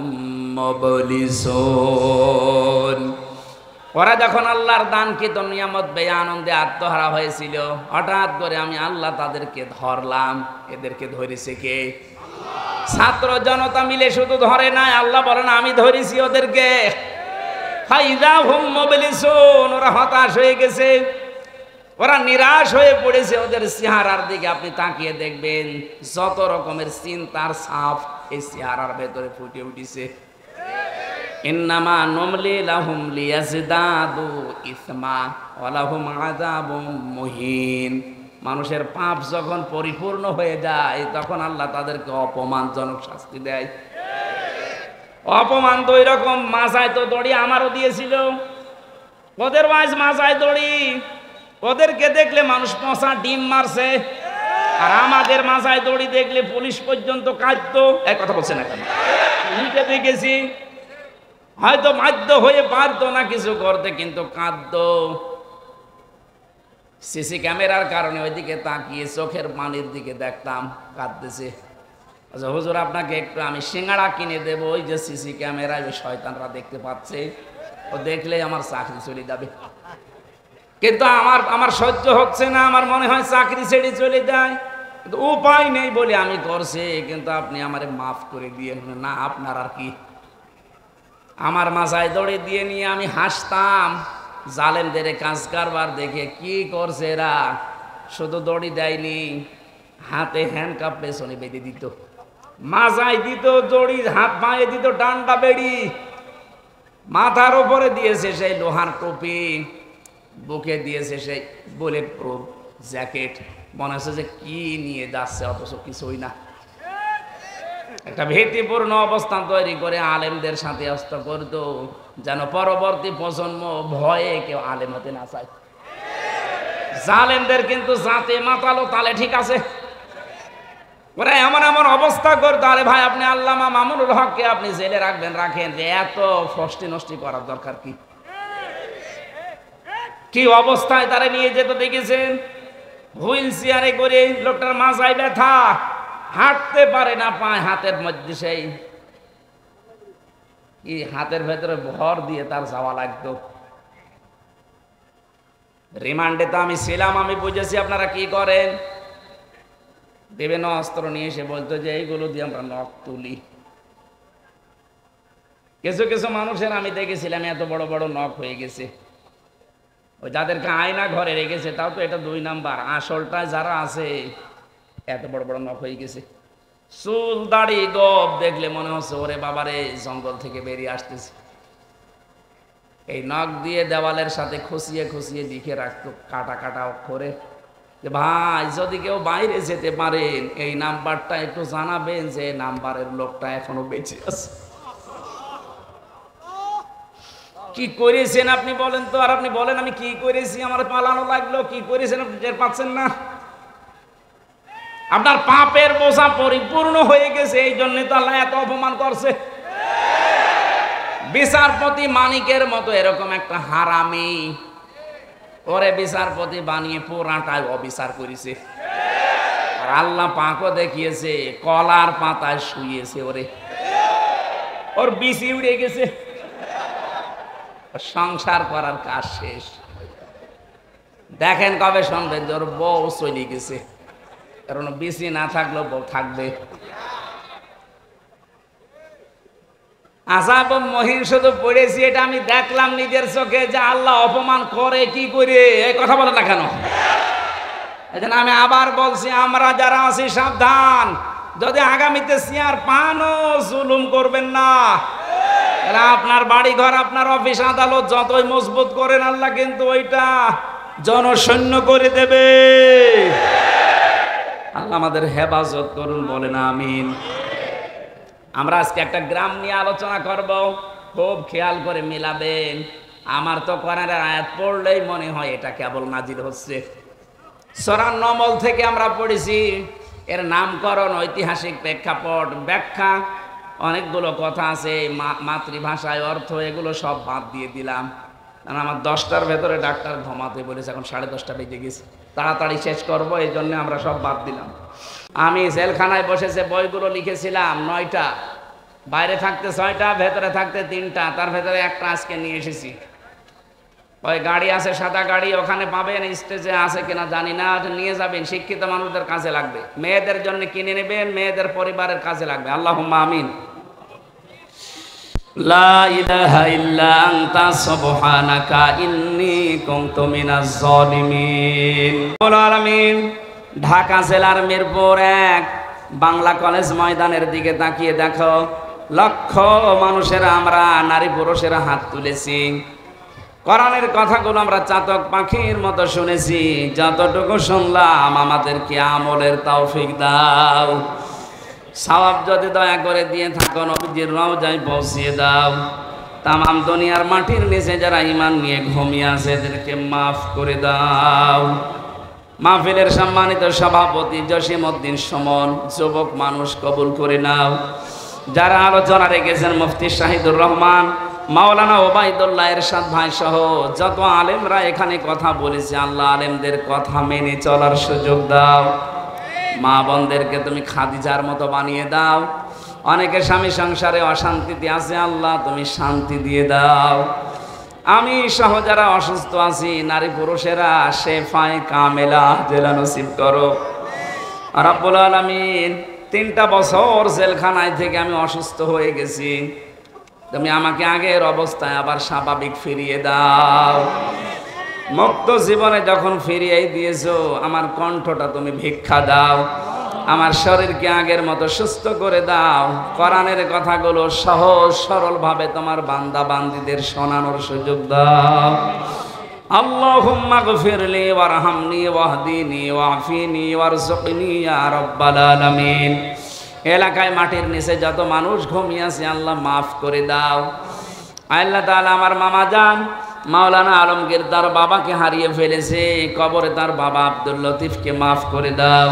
মুবলিসুন। ওরা যখন আল্লাহর দানকৃত নিয়ামত পেয়ে আনন্দে আত্মহারা হয়েছিল, হঠাৎ করে আমি আল্লাহ তাদেরকে ধরলাম। এদেরকে ধরেছে কে? ছাত্র জনতা মিলে শুধু ধরে নাই, আল্লাহ বলেন আমি ধরেছি ওদেরকে। ফাইদাহুম মুবলিসুন, ওরা হতাশ হয়ে গেছে, ওরা নিরাশ হয়ে পড়েছে। ওদের চেহারার দিকে আপনি তাকিয়ে দেখবেন যত রকমের চিন্তার ছাপ এই চেহারার ভেতরে ফুটে উঠেছে। ইন্নামা নুমলি লাহুম লিয়াজদাদু ইসমা ওয়া লাহুম আযাবুম মুহিন। মানুষের পাপ যখন পরিপূর্ণ হয়ে যায় তখন আল্লাহ তাদেরকে অপমানজনক শাস্তি দেয়। অপমান তো ওই রকম, মাজায় তো দড়ি আমারও দিয়েছিল, ওদের ওয়াজ মাজায় দড়ি। ওদেরকে দেখলে মানুষ পচা ডিম মারছে, আর আমাদের মাজায় দড়ি দেখলে পুলিশ পর্যন্ত কাঁদতো। এক কথা বলছে না কেন? নিজে দেখেছি, হয়তো বাধ্য হয়ে পারতো না কিছু করতে, কিন্তু কাঁদতো। সিসি ক্যামেরার কারণে ওইদিকে তাকিয়ে চোখের পানির দিকে দেখতাম কাঁদতেছে। আচ্ছা হুজুর, আপনাকে একটু আমি সিঙ্গাড়া কিনে দেবো, ওই যে সিসি ক্যামেরায় ওই শয়তানরা দেখতে পাচ্ছে, ও দেখলে আমার চাকরি চলে যাবে। কিন্তু আমার আমার সহ্য হচ্ছে না, আমার মনে হয় চাকরি ছেড়ে চলে যায়, কিন্তু উপায় নেই বলে আমি করছি। কিন্তু আপনি আমারে মাফ করে দিয়ে। না, আপনার আর কি। আমার মাথায় দড়ি দিয়ে নিয়ে আমি হাসতাম জালেমদের কাজ কারবার দেখে। কি করছে এরা? শুধু দড়ি দেয়নি, হাতে হ্যান্ডকাপ পেছনে বেঁধে দিত, মাজায় দিত দড়ি, হাত পায়ে দিত ডান্ডা বেড়ি, মাথার উপরে দিয়েছে সেই লোহার টুপি, বুকে দিয়েছে সেই বুলেট প্রুফ জ্যাকেট। মনে হচ্ছে যে কি নিয়ে যাচ্ছে, অথচ কিছুই না। একটা ভীতিপূর্ণ অবস্থান তৈরি করে আলেমদের সাথে অস্ত্র করতো, যেন পরবর্তী প্রজন্ম ভয়ে কেউ আলেম হতে না চায়। জালেমদের কিন্তু জাতে মাতালো তালে ঠিক আছে, ওরা এমন এমন অবস্থা করতো। আরে ভাই, আপনি আল্লামা মামুনুল হককে আপনি জেলে রাখবেন, রাখেন, যে এত ফষ্টি নষ্টি করার দরকার কি? কি অবস্থায় তারা নিয়ে যেত দেখেছেন? হুইল চেয়ারে করে, লোকটার মাথায় ব্যথা, হাঁটতে পারে না, পায় হাতের মধ্যে সেই কি হাতের ভেতরে ভর দিয়ে তার যাওয়া লাগতো। রিমান্ডে তো আমি ছিলাম, আমি বুঝেছি আপনারা কি করেন। বিভিন্ন অস্ত্র নিয়ে এসে বলতো যে এইগুলো দিয়ে আমরা নখ তুলি। কিছু কিছু মানুষের আমি দেখেছিলাম এত বড় বড় নখ হয়ে গেছে, ওই যাদেরকে আয়না ঘরে রেখেছে, তাও তো এটা দুই নাম্বার। আসলটা যারা আছে এত বড় বড় নখ হয়ে গেছে, চুল দাড়ি গব দেখলে মনে হচ্ছে ওরে বাবারে জঙ্গল থেকে বেরিয়ে আসতেছে। এই নখ দিয়ে দেওয়ালের সাথে খুশিয়ে খুশিয়ে লিখে রাখতো কাটা কাটা অক্ষরে যে ভাই যদি কেউ বাইরে যেতে পারেন এই নাম্বারটা একটু জানাবেন যে নাম্বারের লোকটা এখনো বেঁচে আছে। কি করেছেন আপনি বলেন তো? আর আপনি বলেন আমি কি করেছি, আমার পালানো লাগলো, কি করেছেন আপনি টের পাচ্ছেন না? আপনার পাপের বোঝা পরিপূর্ণ হয়ে গেছে, এই জন্য তো আল্লাহ এত অপমান করছে। বিচারপতি মানিকের মতো এরকম একটা হারামি, ওরে বিচারপতি বানিয়ে পুরাটাই অবিচার করেছে। আর আল্লাহ পাকও দেখিয়েছে কলার পাতায় শুয়েছে ওরে, ওর বিসি উড়ে গেছে, সংসার করার কাজ শেষ। দেখেন কবে শুনবেন যে ওর বউ চলে গেছে, কারণ বিসি না থাকলেও বউ থাকবে। আযাব মহিন শুধু পড়েছি, এটা আমি দেখলাম নিজের চোখে যে আল্লাহ অপমান করে কি করে। এই কথা বলে না কেন? এজন্য আমি আবার বলছি, আমরা যারা আছি সাবধান, যদি আগামীতে চেয়ার পানও জুলুম করবেন না। আপনার বাড়ি ঘর, আপনার অফিস আদালত যতই মজবুত করেন, আল্লাহ কিন্তু ওইটা জনশূন্য করে দেবে। আল্লাহ আমাদের হেফাজত করুন, বলেন আমিন। আমরা আজকে একটা গ্রাম নিয়ে আলোচনা করব, খুব খেয়াল করে মিলাবেন। আমার তো কোরআনের আয়াত পড়লেই মনে হয় এটা কেবল নাজিল হচ্ছে। সূরা নমল থেকে আমরা পড়েছি, এর নামকরণ, ঐতিহাসিক প্রেক্ষাপট, ব্যাখ্যা, অনেকগুলো কথা আছে, মাতৃভাষায় অর্থ, এগুলো সব বাদ দিয়ে দিলাম। কারণ আমার দশটার ভেতরে ডাক্তার ঘুমাতে বলেছে, এখন সাড়ে দশটা বেজে গেছে, তাড়াতাড়ি শেষ করব, এই জন্য আমরা সব বাদ দিলাম। আমি জেলখানায় বসেছে বইগুলো লিখেছিলাম নয়টা, বাইরে থাকতে ছয়টা, ভেতরে থাকতে তিনটা, তার ভেতরে একটা আজকে নিয়ে এসেছি। ওই গাড়ি আছে, সাদা গাড়ি, ওখানে পাবেন, স্টেজে আছে কিনা জানি না, নিয়ে যাবেন, শিক্ষিত মানুষদের কাজে লাগবে, মেয়েদের জন্য কিনে নেবেন, মেয়েদের পরিবারের কাজে লাগবে। আল্লাহুম্মা আমিন। লা ইলাহা ইল্লা আনতা সুবহানাকা ইন্নী কুনতু মিনাজ জালিমিন। আলামিন। ঢাকা জেলার মিরপুর এক বাংলা কলেজ ময়দানের দিকে তাকিয়ে দেখো, লক্ষ মানুষেরা, আমরা নারী পুরুষেরা হাত তুলেছি। কোরআনের কথাগুলো আমরা চাতক পাখির মতো শুনেছি, যতটুকু শুনলাম আমাদেরকে আমলের তৌফিক দাও। সওয়াব যদি দয়া করে দিয়ে থাকো নবীজির রওজায় পৌঁছিয়ে দাও। তামাম দুনিয়ার মাটির নিচে যারা ঈমান নিয়ে ঘুমিয়ে আছে এদেরকে মাফ করে দাও। মাহফিলের সম্মানিত সভাপতি জসিমউদ্দিন সুমন, যুবক মানুষ, কবুল করে নাও। যারা আলোচনা রেখেছেন মুফতি শাহিদুর রহমান, মাওলানা ওবায়দুল্লাহ এরশাদ ভাই সহ যত আলেমরা এখানে কথা বলেছে, আল্লাহ আলেমদের কথা মেনে চলার সুযোগ দাও। মা বোনদেরকে তুমি খাদিজার মতো বানিয়ে দাও। অনেকে স্বামী সংসারে অশান্তিতে আছে, আল্লাহ তুমি শান্তি দিয়ে দাও। আমি সহ যারা অসুস্থ আছি, নারী পুরুষেরা, শেফায়ে কামেলা জেলা নসিব করো রাব্বুল আলামিন। তিনটা বছর জেলখানায় থেকে আমি অসুস্থ হয়ে গেছি, তুমি আমাকে আগের অবস্থায় আবার স্বাভাবিক ফিরিয়ে দাও। মুক্ত জীবনে যখন ফিরিয়ে দিয়েছো, আমার কণ্ঠটা তুমি ভিক্ষা দাও, আমার শরীরকে আগের মতো সুস্থ করে দাও। কোরআনের কথাগুলো সহজ সরল ভাবে তোমার বান্দা বান্দীদের শোনানোর সুযোগ দাও। আল্লাহুম্মা গফিরলি ওয়ারহামনি ওয়াহদিনি ওয়াফিনি ওয়ারযুকনি ইয়া রাব্বাল আলামিন। এলাকায় মাটির নিচে যত মানুষ ঘুমিয়ে আছে, আল্লাহ মাফ করে দাও। আল্লাহ তাআলা আমার মামা জান মাওলানা আলমগীর তার বাবাকে হারিয়ে ফেলেছে, কবরে তার বাবা আব্দুল লতিফকে মাফ করে দাও।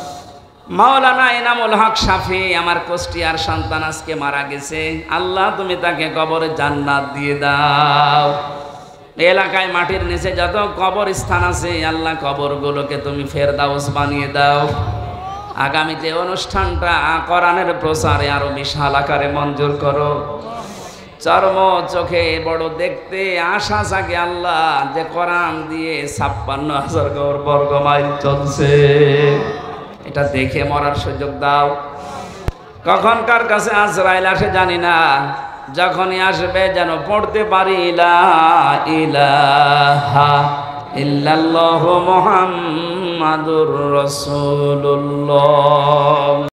মাওলানা এনামুল হক শাফি আমার কুষ্টিয়ার সন্তান আজকে মারা গেছে, আল্লাহ তুমি তাকে কবরে জান্নাত দিয়ে দাও। এলাকায় মাটির নিচে যত কবর স্থান আছে, আল্লাহ কবরগুলোকে তুমি ফেরদাউস বানিয়ে দাও। আগামীতে অনুষ্ঠানটা কোরআনের প্রচারে আরো বিশাল আকারে মঞ্জুর করো। চর্ম চোখে বড় দেখতে আশা জাগে আল্লাহ যে কোরআন দিয়ে ছাপ্পান্ন হাজার বর্গ মাইল চলছে, এটা দেখে মরার সুযোগ দাও। কখন কার কাছে আজরাইল আসে জানি না, যখনই আসবে যেন পড়তে পারি লা ইলাহা ইল্লাল্লাহু মুহাম্মাদুর রাসূলুল্লাহ।